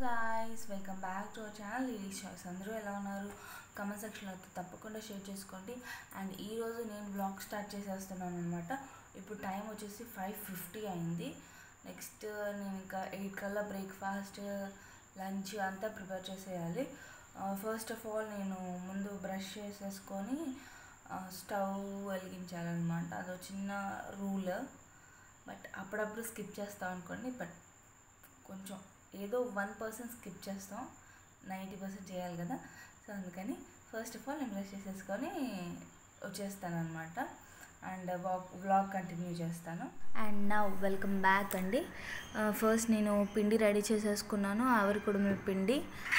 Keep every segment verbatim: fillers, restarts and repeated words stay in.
Guys, welcome back to our channel Lily choice. అందరూ ఎలా ఉన్నారు? కామెంట్ సెక్షన్లో తప్పకుండా షేర్ చేసుకోండి. అండ్ ఈరోజు నేను బ్లాగ్ స్టార్ట్ చేసేస్తున్నాను అనమాట. ఇప్పుడు టైం వచ్చేసి ఫైవ్ ఫిఫ్టీ అయింది. నెక్స్ట్ నేను ఇంకా ఎయిట్ కల్లా బ్రేక్ఫాస్ట్, లంచ్ అంతా ప్రిపేర్ చేసేయాలి. ఫస్ట్ ఆఫ్ ఆల్ నేను ముందు బ్రష్ చేసేసుకొని స్టవ్ వెలిగించాలన్నమాట. అదో చిన్న రూల్, బట్ అప్పుడప్పుడు స్కిప్ చేస్తాం అనుకోండి. బట్ కొంచెం ఏదో వన్ పర్సెంట్ స్కిప్ చేస్తాం, నైంటీ పర్సెంట్ చేయాలి కదా. సో అందుకని ఫస్ట్ ఆఫ్ ఆల్ నేను బ్రష్ చేసేసుకొని వచ్చేస్తాను అనమాట. అండ్ వాక్ వ్లాగ్ కంటిన్యూ చేస్తాను. అండ్ నా వెల్కమ్ బ్యాక్ అండి. ఫస్ట్ నేను పిండి రెడీ చేసేసుకున్నాను, ఆవిరి కుడుముల పిండి.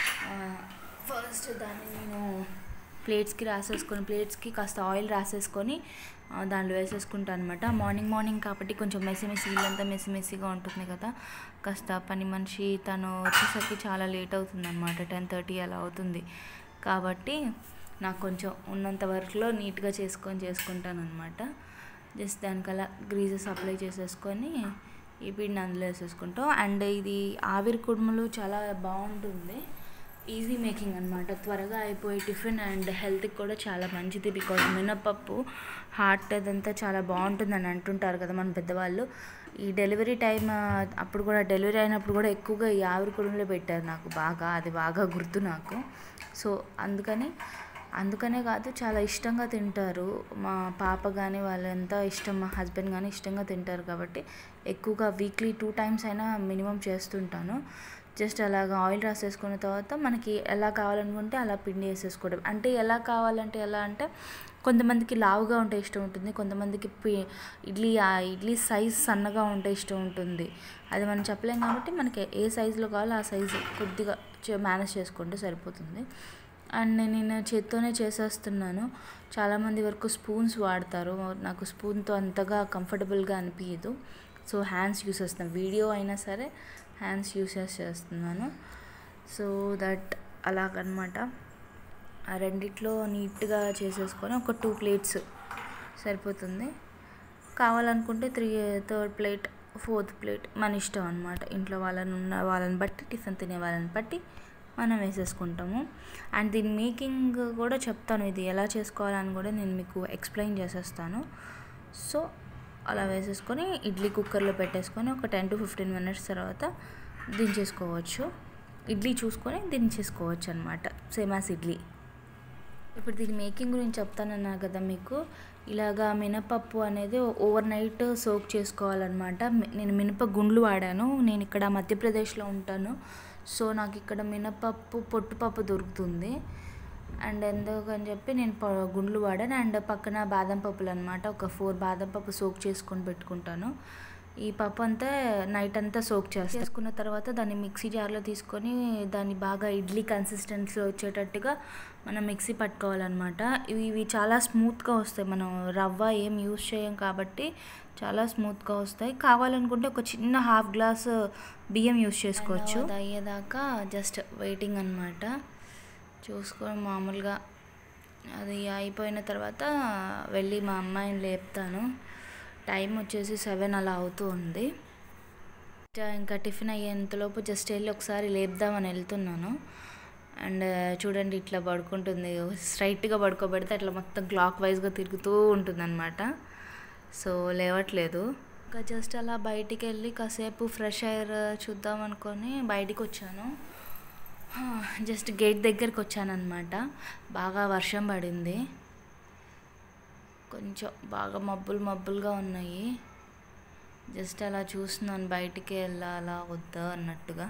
ఫస్ట్ దాన్ని నేను ప్లేట్స్కి రాసేసుకొని ప్లేట్స్కి కాస్త ఆయిల్ రాసేసుకొని దాంట్లో వేసేసుకుంటాను అనమాట. మార్నింగ్ మార్నింగ్ కాబట్టి కొంచెం మెస్సి మెస్సి ఇల్లంతా మెస్సి మెస్సిగా ఉంటుంది కదా. కాస్త పని మనిషి తను వచ్చేసరికి చాలా లేట్ అవుతుంది అనమాట, టెన్ థర్టీ అలా అవుతుంది. కాబట్టి నాకు కొంచెం ఉన్నంత వర్క్లో నీట్గా చేసుకొని చేసుకుంటాను అనమాట. జస్ట్ దానికలా గ్రీజెస్ అప్లై చేసేసుకొని ఈ పిండి అందులో వేసేసుకుంటాం. అండ్ ఇది ఆవిరి కుడుములు చాలా బాగుంటుంది, ఈజీ మేకింగ్ అనమాట. త్వరగా అయిపోయే టిఫిన్ అండ్ హెల్త్కి కూడా చాలా మంచిది. బికాజ్ మినపప్పు హార్ట్ అదంతా చాలా బాగుంటుందని అంటుంటారు కదా మన పెద్దవాళ్ళు. ఈ డెలివరీ టైం అప్పుడు కూడా, డెలివరీ అయినప్పుడు కూడా ఎక్కువగా ఈ ఆవిరి కుడుములే పెట్టారు నాకు బాగా, అది బాగా గుర్తు నాకు. సో అందుకని అందుకనే కాదు, చాలా ఇష్టంగా తింటారు మా పాప కానీ, వాళ్ళంతా ఇష్టం, మా హస్బెండ్ కానీ ఇష్టంగా తింటారు. కాబట్టి ఎక్కువగా వీక్లీ టూ టైమ్స్ అయినా మినిమం చేస్తుంటాను. జస్ట్ అలాగా ఆయిల్ రాసేసుకున్న తర్వాత మనకి ఎలా కావాలనుకుంటే అలా పిండి వేసేసుకోవడం. అంటే ఎలా కావాలంటే ఎలా అంటే కొంతమందికి లావుగా ఉంటే ఇష్టం ఉంటుంది, కొంతమందికి పి ఇడ్లీ ఇడ్లీ సైజ్ సన్నగా ఉంటే ఇష్టం ఉంటుంది. అది మనం చెప్పలేం కాబట్టి మనకి ఏ సైజులో కావాలో ఆ సైజు కొద్దిగా మేనేజ్ చేసుకుంటే సరిపోతుంది. అండ్ నేను చేత్తోనే చేసేస్తున్నాను. చాలామంది వరకు స్పూన్స్ వాడతారు, నాకు స్పూన్తో అంతగా కంఫర్టబుల్గా అనిపించదు. సో హ్యాండ్స్ యూస్ చేస్తున్నాను, వీడియో అయినా సరే హ్యాండ్స్ యూస్ చేస్తున్నాను. సో దట్ అలాగనమాట. ఆ రెండిట్లో నీట్గా చేసేసుకొని ఒక టూ ప్లేట్స్ సరిపోతుంది. కావాలనుకుంటే three third plate, fourth plate మన ఇష్టం అనమాట. ఇంట్లో వాళ్ళని ఉన్న వాళ్ళని బట్టి, టిఫిన్ తినే వాళ్ళని బట్టి మనం వేసేసుకుంటాము. అండ్ దీని మేకింగ్ కూడా చెప్తాను, ఇది ఎలా చేసుకోవాలని కూడా నేను మీకు ఎక్స్ప్లెయిన్ చేసేస్తాను. సో అలా వేసేసుకొని ఇడ్లీ కుక్కర్లో పెట్టేసుకొని ఒక టెన్ టు ఫిఫ్టీన్ మినిట్స్ తర్వాత దించేసుకోవచ్చు. ఇడ్లీ చూసుకొని దించేసుకోవచ్చు అనమాట, సేమ్ యాజ్ ఇడ్లీ. ఇప్పుడు దీని మేకింగ్ గురించి చెప్తానన్నా కదా మీకు. ఇలాగా మినపప్పు అనేది ఓవర్ నైట్ సోక్ చేసుకోవాలన్నమాట. నేను మినప గుండ్లు వాడాను, నేను ఇక్కడ మధ్యప్రదేశ్లో ఉంటాను. సో నాకు ఇక్కడ మినపప్పు పొట్టుపప్పు దొరుకుతుంది. అండ్ ఎందుకని చెప్పి నేను గుండ్లు వాడాను. అండ్ పక్కన బాదం పప్పులు అనమాట, ఒక ఫోర్ బాదం పప్పు సోక్ చేసుకొని పెట్టుకుంటాను. ఈ పప్పు అంతా నైట్ అంతా సోక్ చేసి చేసుకున్న తర్వాత దాన్ని మిక్సీ జార్లో తీసుకొని దాన్ని బాగా ఇడ్లీ కన్సిస్టెన్సీలో వచ్చేటట్టుగా మనం మిక్సీ పట్టుకోవాలన్నమాట. ఇవి ఇవి చాలా స్మూత్గా వస్తాయి, మనం రవ్వ ఏం యూస్ చేయం కాబట్టి చాలా స్మూత్గా వస్తాయి. కావాలనుకుంటే ఒక చిన్న హాఫ్ గ్లాస్ బియ్యం యూస్ చేసుకోవచ్చు. అది అయ్యేదాకా జస్ట్ వెయిటింగ్ అనమాట. చూసుకొని మామూలుగా అది అయిపోయిన తర్వాత వెళ్ళి మా అమ్మాయిని లేపుతాను. టైం వచ్చేసి సెవెన్ అలా అవుతూ ఉంది. ఇంకా టిఫిన్ అయ్యేంతలోపు జస్ట్ వెళ్ళి ఒకసారి లేపుదామని వెళ్తున్నాను. అండ్ చూడండి ఇట్లా పడుకుంటుంది, స్ట్రైట్గా పడుకోబెడితే అట్లా మొత్తం క్లాక్ వైజ్గా తిరుగుతూ ఉంటుంది అనమాట. సో లేవట్లేదు. ఇంకా జస్ట్ అలా బయటికి వెళ్ళి కాసేపు ఫ్రెష్ ఎయిర్ చూద్దాం అనుకొని బయటికి వచ్చాను. జస్ట్ గేట్ దగ్గరికి వచ్చానమాట. బాగా వర్షం పడింది, కొంచెం బాగా మబ్బులు మబ్బులుగా ఉన్నాయి. జస్ట్ అలా చూస్తున్నాను, బయటికి వెళ్ళాలా వద్దా అన్నట్టుగా.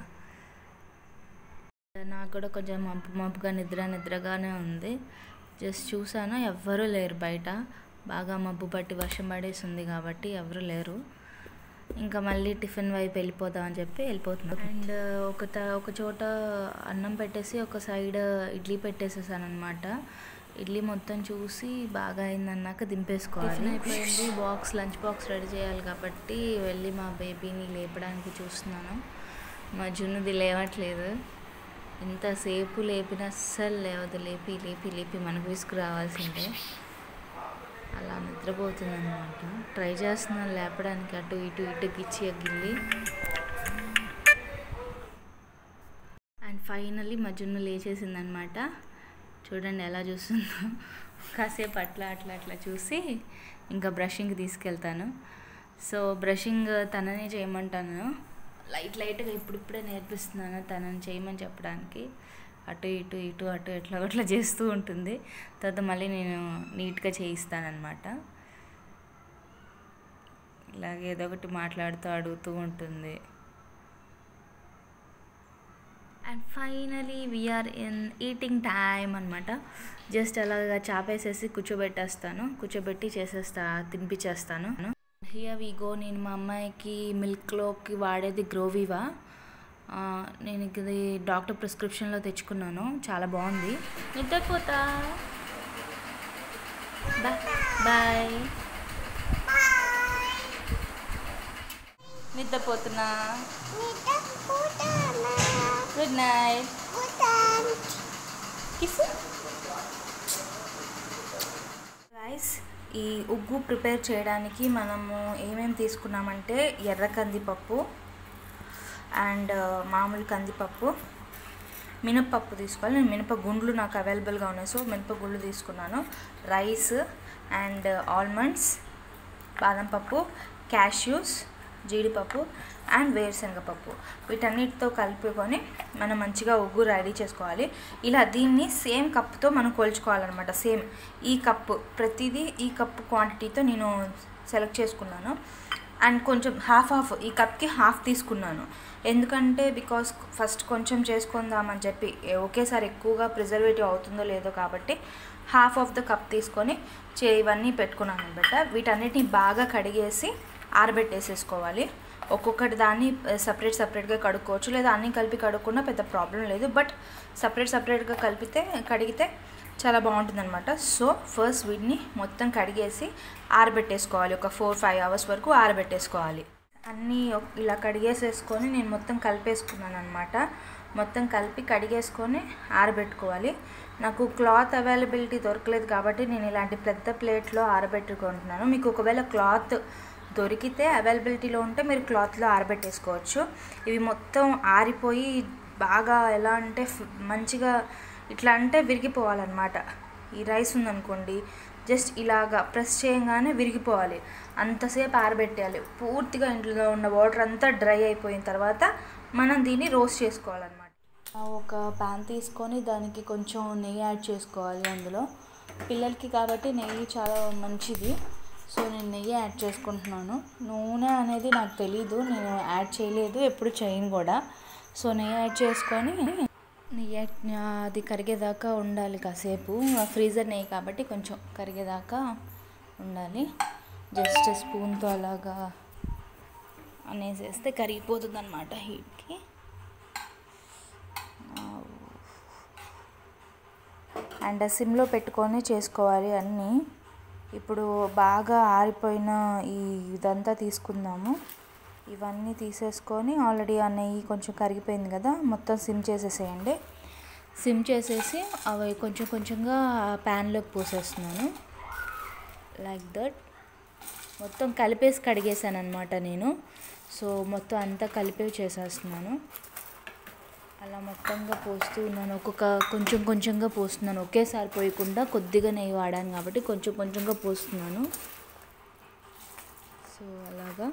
నాకు కూడా కొంచెం మబ్బు మబ్బుగా నిద్ర నిద్రగానే ఉంది. జస్ట్ చూసాను, ఎవ్వరూ లేరు బయట. బాగా మబ్బు పట్టి వర్షం పడేసింది కాబట్టి ఎవరు లేరు. ఇంకా మళ్ళీ టిఫిన్ వైపు వెళ్ళిపోదాం అని చెప్పి వెళ్ళిపోతున్నాను. అండ్ ఒక ఒక చోట అన్నం పెట్టేసి ఒక సైడ్ ఇడ్లీ పెట్టేసేసాను అనమాట. ఇడ్లీ మొత్తం చూసి బాగా అయిందన్నాక దింపేసుకోవాలి. టిఫిన్ అయిపోయింది, బాక్స్ లంచ్ బాక్స్ రెడీ చేయాలి కాబట్టి వెళ్ళి మా బేబీని లేపడానికి చూస్తున్నాను. మా జున్నుది లేవట్లేదు, ఎంతసేపు లేపినా అస్సలు లేవదు. లేపి లేపి లేపి మనకు విసుకురావాల్సిందే, అలా నిద్రపోతుంది అనమాట. ట్రై చేస్తున్నాను లేపడానికి, అటు ఇటు ఇటు గిచ్చి గిల్లి. ఫైనల్లీ మా జున్ను లేచేసిందనమాట. చూడండి ఎలా చూస్తుందో. కాసేపు అట్లా అట్లా అట్లా చూసి ఇంకా బ్రషింగ్కి తీసుకెళ్తాను. సో బ్రషింగ్ తననే చేయమంటాను. లైట్ లైట్గా ఇప్పుడిప్పుడే నేర్పిస్తున్నాను తనని చేయమని చెప్పడానికి. అటు ఇటు ఇటు అటు ఎట్లా అట్లా చేస్తూ ఉంటుంది. తర్వాత మళ్ళీ నేను నీట్గా చేయిస్తానమాట. ఇలాగే ఏదో ఒకటి మాట్లాడుతూ అడుగుతూ ఉంటుంది. And finally we're in eating time అనమాట. జస్ట్ అలాగా చాపేసేసి కూర్చోబెట్టేస్తాను. కూర్చోబెట్టి చేసేస్తా తినిపించేస్తాను. Here we go. నేను మా అమ్మాయికి మిల్క్లోకి వాడేది గ్రోవివా. నేను ఇది డాక్టర్ ప్రిస్క్రిప్షన్లో తెచ్చుకున్నాను. చాలా బాగుంది. నిద్రపోతా. బాయ్. నిద్రపోతున్నా. Good night. కిస్. రైస్ ఈ ఉగ్గు ప్రిపేర్ చేయడానికి మనము ఏమేమి తీసుకున్నామంటే ఎర్ర కందిపప్పు అండ్ మామూలు కందిపప్పు, మినప్పప్పు తీసుకోవాలి. నేను మినప గుండ్లు నాకు అవైలబుల్గా ఉన్నాయి, సో మినప గుండ్లు తీసుకున్నాను. రైస్ అండ్ ఆల్మండ్స్, బాదం పప్పు, క్యాష్యూస్, జీడిపప్పు అండ్ వేరుశనగపప్పు. వీటన్నిటితో కలుపుకొని మనం మంచిగా ఉగ్గు రెడీ చేసుకోవాలి. ఇలా దీన్ని సేమ్ కప్పుతో మనం కొలుచుకోవాలన్నమాట. సేమ్ ఈ కప్పు ప్రతిదీ ఈ కప్పు క్వాంటిటీతో నేను సెలెక్ట్ చేసుకున్నాను. అండ్ కొంచెం హాఫ్ హాఫ్ ఈ కప్కి హాఫ్ తీసుకున్నాను. ఎందుకంటే బికాస్ ఫస్ట్ కొంచెం చేసుకుందామని చెప్పి ఒకేసారి ఎక్కువగా ప్రిజర్వేటివ్ అవుతుందో లేదో కాబట్టి హాఫ్ ఆఫ్ ద కప్ తీసుకొని చే ఇవన్నీ పెట్టుకున్నాను అనమాట. వీటన్నిటిని బాగా కడిగేసి ఆరబెట్టేసేసుకోవాలి. ఒక్కొక్కటి దాన్ని సపరేట్ సపరేట్గా కడుక్కోవచ్చు, లేదా అన్నీ కలిపి కడుక్కున్నా పెద్ద ప్రాబ్లం లేదు. బట్ సపరేట్ సపరేట్గా కలిపితే కడిగితే చాలా బాగుంటుంది అనమాట. సో ఫస్ట్ వీటిని మొత్తం కడిగేసి ఆరబెట్టేసుకోవాలి. ఒక ఫోర్ ఫైవ్ అవర్స్ వరకు ఆరబెట్టేసుకోవాలి. అన్నీ ఇలా కడిగేసేసుకొని నేను మొత్తం కలిపేసుకున్నాను అనమాట. మొత్తం కలిపి కడిగేసుకొని ఆరబెట్టుకోవాలి. నాకు క్లాత్ అవైలబిలిటీ దొరకలేదు కాబట్టి నేను ఇలాంటి పెద్ద ప్లేట్లో ఆరబెట్టుకుంటున్నాను. మీకు ఒకవేళ క్లాత్ దొరికితే అవైలబిలిటీలో ఉంటే మీరు క్లాత్లో ఆరబెట్టేసుకోవచ్చు. ఇవి మొత్తం ఆరిపోయి బాగా ఎలా అంటే మంచిగా ఇట్లా అంటే విరిగిపోవాలన్నమాట. ఈ రైస్ ఉందనుకోండి, జస్ట్ ఇలాగా ప్రెస్ చేయగానే విరిగిపోవాలి. అంతసేపు ఆరబెట్టాలి. పూర్తిగా ఇంట్లో ఉన్న వాటర్ అంతా డ్రై అయిపోయిన తర్వాత మనం దీన్ని రోస్ట్ చేసుకోవాలన్నమాట. ఒక ప్యాన్ తీసుకొని దానికి కొంచెం నెయ్యి యాడ్ చేసుకోవాలి. అందులో పిల్లలకి కాబట్టి నెయ్యి చాలా మంచిది. సో నేను నెయ్యి యాడ్ చేసుకుంటున్నాను. నూనె అనేది నాకు తెలీదు, నేను యాడ్ చేయలేదు, ఎప్పుడు చేయను కూడా. సో నెయ్యి యాడ్ చేసుకొని నెయ్యి అది కరిగేదాకా ఉండాలి కాసేపు. ఫ్రీజర్ నెయ్యి కాబట్టి కొంచెం కరిగేదాకా ఉండాలి. జస్ట్ స్పూన్తో అలాగా అనేసేస్తే కరిగిపోతుంది అన్నమాట హీట్కి. అండ్ సిమ్లో పెట్టుకొని చేసుకోవాలి అన్నీ. ఇప్పుడు బాగా ఆరిపోయిన ఈ ఇదంతా తీసుకుందాము. ఇవన్నీ తీసేసుకొని ఆల్రెడీ ఆ నెయ్యి కొంచెం కరిగిపోయింది కదా, మొత్తం సిమ్ చేసేసేయండి. సిమ్ చేసేసి అవి కొంచెం కొంచెంగా ప్యాన్లోకి పోసేస్తున్నాను. Like that. మొత్తం కలిపేసి కడిగేసాను అనమాట నేను. సో మొత్తం అంతా కలిపేవి చేసేస్తున్నాను. అలా మొత్తంగా పోస్తూ ఉన్నాను. ఒక్కొక్క కొంచెం కొంచెంగా పోస్తున్నాను, ఒకేసారి పోయకుండా కొద్దిగా నెయ్యి వాడాను కాబట్టి కొంచెం కొంచెంగా పోస్తున్నాను. సో అలాగా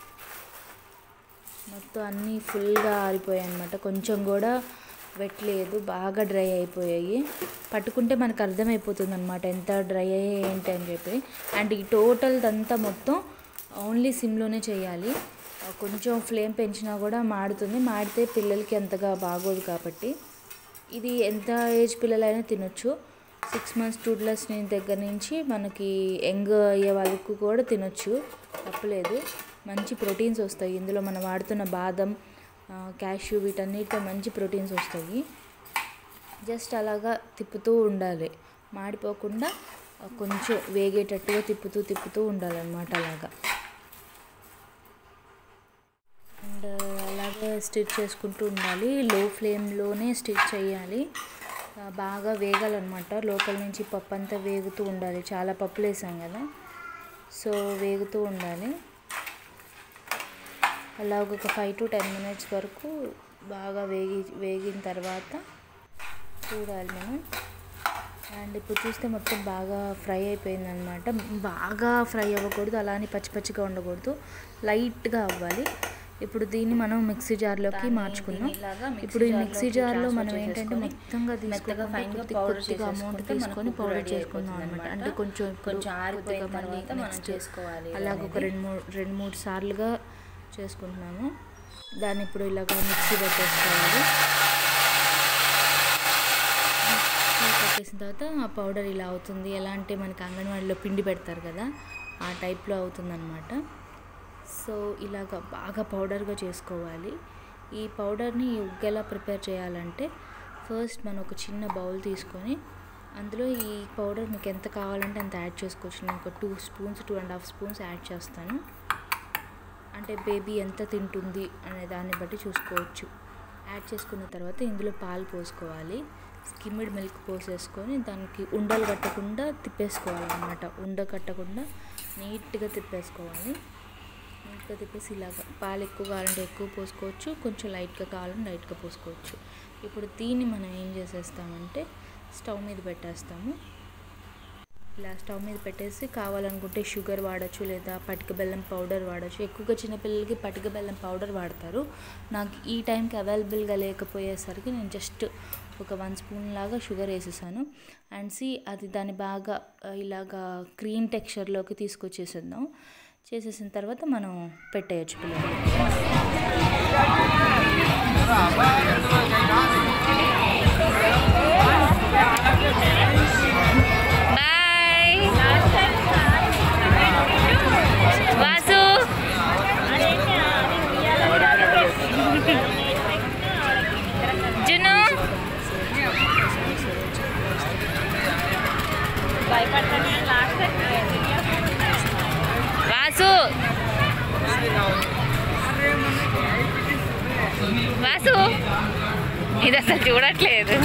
మొత్తం అన్నీ ఫుల్గా ఆరిపోయాయి అన్నమాట. కొంచెం కూడా వెట్లేదు, బాగా డ్రై అయిపోయాయి. పట్టుకుంటే మనకు అర్థమైపోతుంది అనమాట ఎంత డ్రై అయ్యాయి ఏంటి అని చెప్పి. అండ్ ఈ టోటల్ అంతా మొత్తం ఓన్లీ సిమ్లోనే చేయాలి. కొంచెం ఫ్లేమ్ పెంచినా కూడా మాడుతుంది. మాడితే పిల్లలకి అంతగా బాగోదు కాబట్టి ఇది ఎంత ఏజ్ పిల్లలైనా తినొచ్చు. సిక్స్ మంత్స్ టూ ప్లస్ దగ్గర నుంచి మనకి యంగ్ అయ్యే వాళ్ళకు కూడా తినొచ్చు, తప్పలేదు. మంచి ప్రోటీన్స్ వస్తాయి ఇందులో. మనం వాడుతున్న బాదం, క్యాష్యూ వీటన్నిటితో మంచి ప్రోటీన్స్ వస్తాయి. జస్ట్ అలాగా తిప్పుతూ ఉండాలి, మాడిపోకుండా కొంచెం వేగేటట్టుగా తిప్పుతూ తిప్పుతూ ఉండాలన్నమాట అలాగా. అండ్ అలాగే స్టిచ్ చేసుకుంటూ ఉండాలి. లో ఫ్లేమ్లోనే స్టిచ్ చేయాలి. బాగా వేగాలన్నమాట. లోపల నుంచి పప్పు అంతా వేగుతూ ఉండాలి. చాలా పప్పులు వేసాం కదా, సో వేగుతూ ఉండాలి. అలాగ ఒక ఫైవ్ టు టెన్ మినిట్స్ వరకు బాగా వేగి వేగిన తర్వాత చూడాలి మనం. అండ్ ఇప్పుడు చూస్తే మొత్తం బాగా ఫ్రై అయిపోయింది అనమాట. బాగా ఫ్రై అవ్వకూడదు, అలానే పచ్చి పచ్చిగా ఉండకూడదు, లైట్గా అవ్వాలి. ఇప్పుడు దీన్ని మనం మిక్సీ జార్లోకి మార్చుకున్నాం. ఇప్పుడు ఈ మిక్సీ జార్లో మనం ఏంటంటే మొత్తంగా మెత్తగా ఫైన్గా పౌడర్ కొద్దిగా అమౌంట్ తీసుకొని పౌడర్ చేసుకుందాం అనమాట. అంటే కొంచెం కొంచెం ఆరిపోయిన తర్వాత మనం చేసుకోవాలి. అలాగ ఒక రెండు మూడు రెండు మూడు సార్లుగా చేసుకుంటున్నాము. దాన్ని ఇప్పుడు ఇలాగ మిక్సీ పెట్టేసుకోవాలి. పెట్టేసిన తర్వాత ఆ పౌడర్ ఇలా అవుతుంది. ఎలా అంటే మనకి అంగన్వాడీలో పిండి పెడతారు కదా, ఆ టైప్లో అవుతుందన్నమాట. సో ఇలాగ బాగా పౌడర్గా చేసుకోవాలి. ఈ పౌడర్ని ఉగ్గెలా ప్రిపేర్ చేయాలంటే ఫస్ట్ మనం ఒక చిన్న బౌల్ తీసుకొని అందులో ఈ పౌడర్ మీకు ఎంత కావాలంటే అంత యాడ్ చేసుకోవచ్చు. నేను ఒక two spoons two and half spoons add చేస్తాను. అంటే బేబీ ఎంత తింటుంది అనే దాన్ని బట్టి చూసుకోవచ్చు. యాడ్ చేసుకున్న తర్వాత ఇందులో పాలు పోసుకోవాలి. స్కిమ్డ్ మిల్క్ పోసేసుకొని దానికి ఉండలు కట్టకుండా తిప్పేసుకోవాలన్నమాట. ఉండ కట్టకుండా నీట్గా తిప్పేసుకోవాలి. నీట్గా తిప్పేసి ఇలాగ పాలు ఎక్కువ కావాలంటే ఎక్కువ పోసుకోవచ్చు, కొంచెం లైట్గా కావాలంటే లైట్గా పోసుకోవచ్చు. ఇప్పుడు దీన్ని మనం ఏం చేసేస్తామంటే స్టవ్ మీద పెట్టేస్తాము. ఇలా స్టవ్ మీద పెట్టేసి కావాలనుకుంటే షుగర్ వాడచ్చు, లేదా పటిక బెల్లం పౌడర్ వాడచ్చు. ఎక్కువగా చిన్నపిల్లలకి పటిక బెల్లం పౌడర్ వాడతారు. నాకు ఈ టైంకి అవైలబుల్గా లేకపోయేసరికి నేను జస్ట్ ఒక వన్ స్పూన్ లాగా షుగర్ వేసేసాను. అండ్ సి అది దాన్ని బాగా ఇలాగా క్రీమ్ టెక్స్చర్లోకి తీసుకొచ్చేసేద్దాం. చేసేసిన తర్వాత మనం పెట్టేయచ్చు పిల్లలు. వాసు జును వాసు వాసు ఇది అసలు చూడట్లేదు.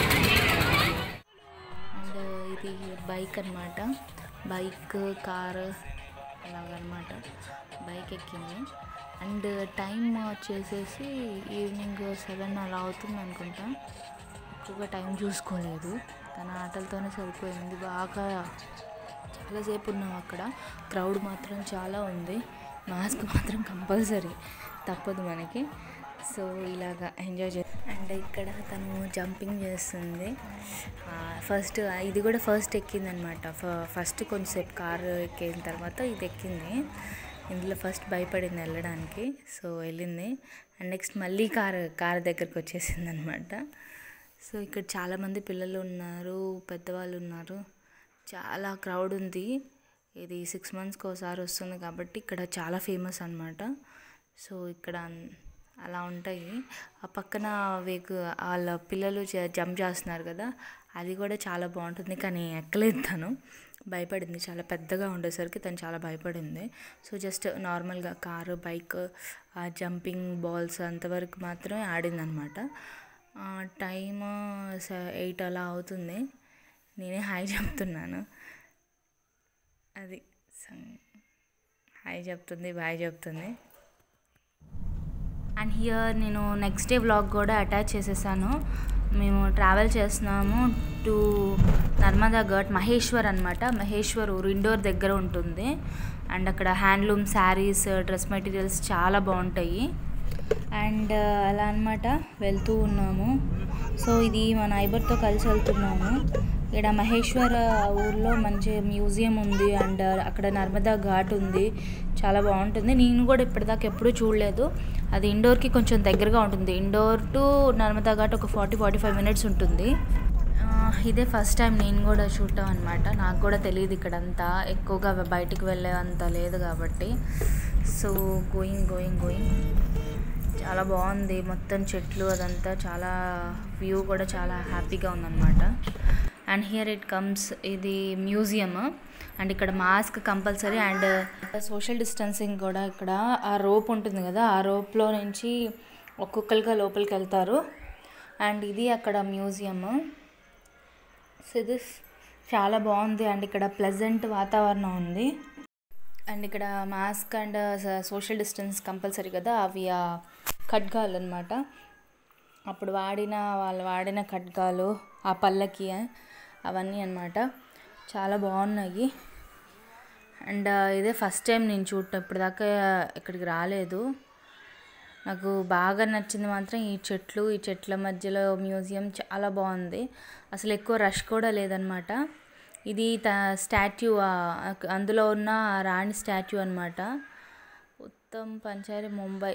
అండ్ ఇది బైక్ అనమాట. బైక్ కారు అలాగనమాట. బైక్ ఎక్కింది. అండ్ టైం వచ్చేసేసి ఈవినింగ్ సెవెన్ అలా అవుతుంది అనుకుంటా. ఎక్కువగా టైం చూసుకోలేదు, తన ఆటలతోనే సరిపోయింది. బాగా చాలాసేపు ఉన్నాం అక్కడ. క్రౌడ్ మాత్రం చాలా ఉంది. మాస్క్ మాత్రం కంపల్సరీ, తప్పదు మనకి. సో ఇలాగా ఎంజాయ్ చే అండ్ ఇక్కడ తను జంపింగ్ చేస్తుంది. ఫస్ట్ ఇది కూడా ఫస్ట్ ఎక్కింది అనమాట. ఫస్ట్ కొంచెంసేపు కారు ఎక్కిన తర్వాత ఇది ఎక్కింది. ఇందులో ఫస్ట్ భయపడింది వెళ్ళడానికి, సో వెళ్ళింది. అండ్ నెక్స్ట్ మళ్ళీ కారు కారు దగ్గరికి వచ్చేసింది అనమాట. సో ఇక్కడ చాలామంది పిల్లలు ఉన్నారు, పెద్దవాళ్ళు ఉన్నారు, చాలా క్రౌడ్ ఉంది. ఇది సిక్స్ మంత్స్కి ఒకసారి వస్తుంది కాబట్టి ఇక్కడ చాలా ఫేమస్ అనమాట. సో ఇక్కడ అలా ఉంటాయి. ఆ పక్కన వేగు వాళ్ళ పిల్లలు జంప్ చేస్తున్నారు కదా, అది కూడా చాలా బాగుంటుంది. కానీ ఎక్కలేదు, తను భయపడింది. చాలా పెద్దగా ఉండేసరికి తను చాలా భయపడింది. సో జస్ట్ నార్మల్గా కారు, బైక్, జంపింగ్ బాల్స్ అంతవరకు మాత్రమే ఆడింది అనమాట. టైమ్ ఎయిట్ అలా అవుతుంది. నేనే హాయ్ చెప్తున్నాను. అది హాయ్ చెప్తుంది, బాయ్ చెప్తుంది. అండ్ హియర్ నేను నెక్స్ట్ డే వ్లాగ్ కూడా అటాచ్ చేసేసాను. మేము ట్రావెల్ చేస్తున్నాము టు నర్మదా ఘాట్, మహేశ్వర్ అనమాట. మహేశ్వర్ ఊరు ఇండోర్ దగ్గర ఉంటుంది. అండ్ అక్కడ హ్యాండ్లూమ్ శారీస్, డ్రెస్ మెటీరియల్స్ చాలా బాగుంటాయి. అండ్ అలా అనమాట వెళ్తూ ఉన్నాము. సో ఇది మా నైబర్తో కలిసి వెళ్తున్నాము. ఇక్కడ మహేశ్వర ఊర్లో మంచి మ్యూజియం ఉంది. అండ్ అక్కడ నర్మదా ఘాట్ ఉంది, చాలా బాగుంటుంది. నేను కూడా ఇప్పటిదాకా ఎప్పుడూ చూడలేదు. అది ఇండోర్కి కొంచెం దగ్గరగా ఉంటుంది. ఇండోర్ టు నర్మదా ఘాట్ ఒక ఫార్టీ ఫార్టీ ఫైవ్ మినిట్స్ ఉంటుంది. ఇదే ఫస్ట్ టైం నేను కూడా చూడటం అనమాట. నాకు కూడా తెలియదు ఇక్కడంతా ఎక్కువగా బయటికి వెళ్ళే అంత లేదు కాబట్టి. సో గోయింగ్ గోయింగ్ గోయింగ్ చాలా బాగుంది. మొత్తం చెట్లు అదంతా చాలా వ్యూ కూడా చాలా హ్యాపీగా ఉందన్నమాట. అండ్ హియర్ ఇట్ కమ్స్, ఇది మ్యూజియం. అండ్ ఇక్కడ mask compulsory and social distancing కూడా. ఇక్కడ ఆ రోప్ ఉంటుంది కదా, ఆ రోప్లో నుంచి ఒక్కొక్కరుగా లోపలికి వెళ్తారు. అండ్ ఇది అక్కడ మ్యూజియం. సో ఇది చాలా బాగుంది. అండ్ ఇక్కడ ప్లెజెంట్ వాతావరణం ఉంది. అండ్ ఇక్కడ mask and social distance compulsory కదా, అవి ఆ ఖడ్గాలు అనమాట. అప్పుడు వాడిన వాళ్ళు వాడిన ఖడ్గాలు, ఆ పల్లకి అవన్నీ అన్నమాట. చాలా బాగున్నాయి. అండ్ ఇదే ఫస్ట్ టైం నేను చూడటం, ఇప్పటిదాకా ఇక్కడికి రాలేదు. నాకు బాగా నచ్చింది మాత్రం ఈ చెట్లు, ఈ చెట్ల మధ్యలో మ్యూజియం చాలా బాగుంది. అసలు ఎక్కువ రష్ కూడా లేదనమాట. ఇది త స్టాట్యూ, అందులో ఉన్న రాణి స్టాట్యూ అనమాట. ఉత్తమ్ పంచారి ముంబై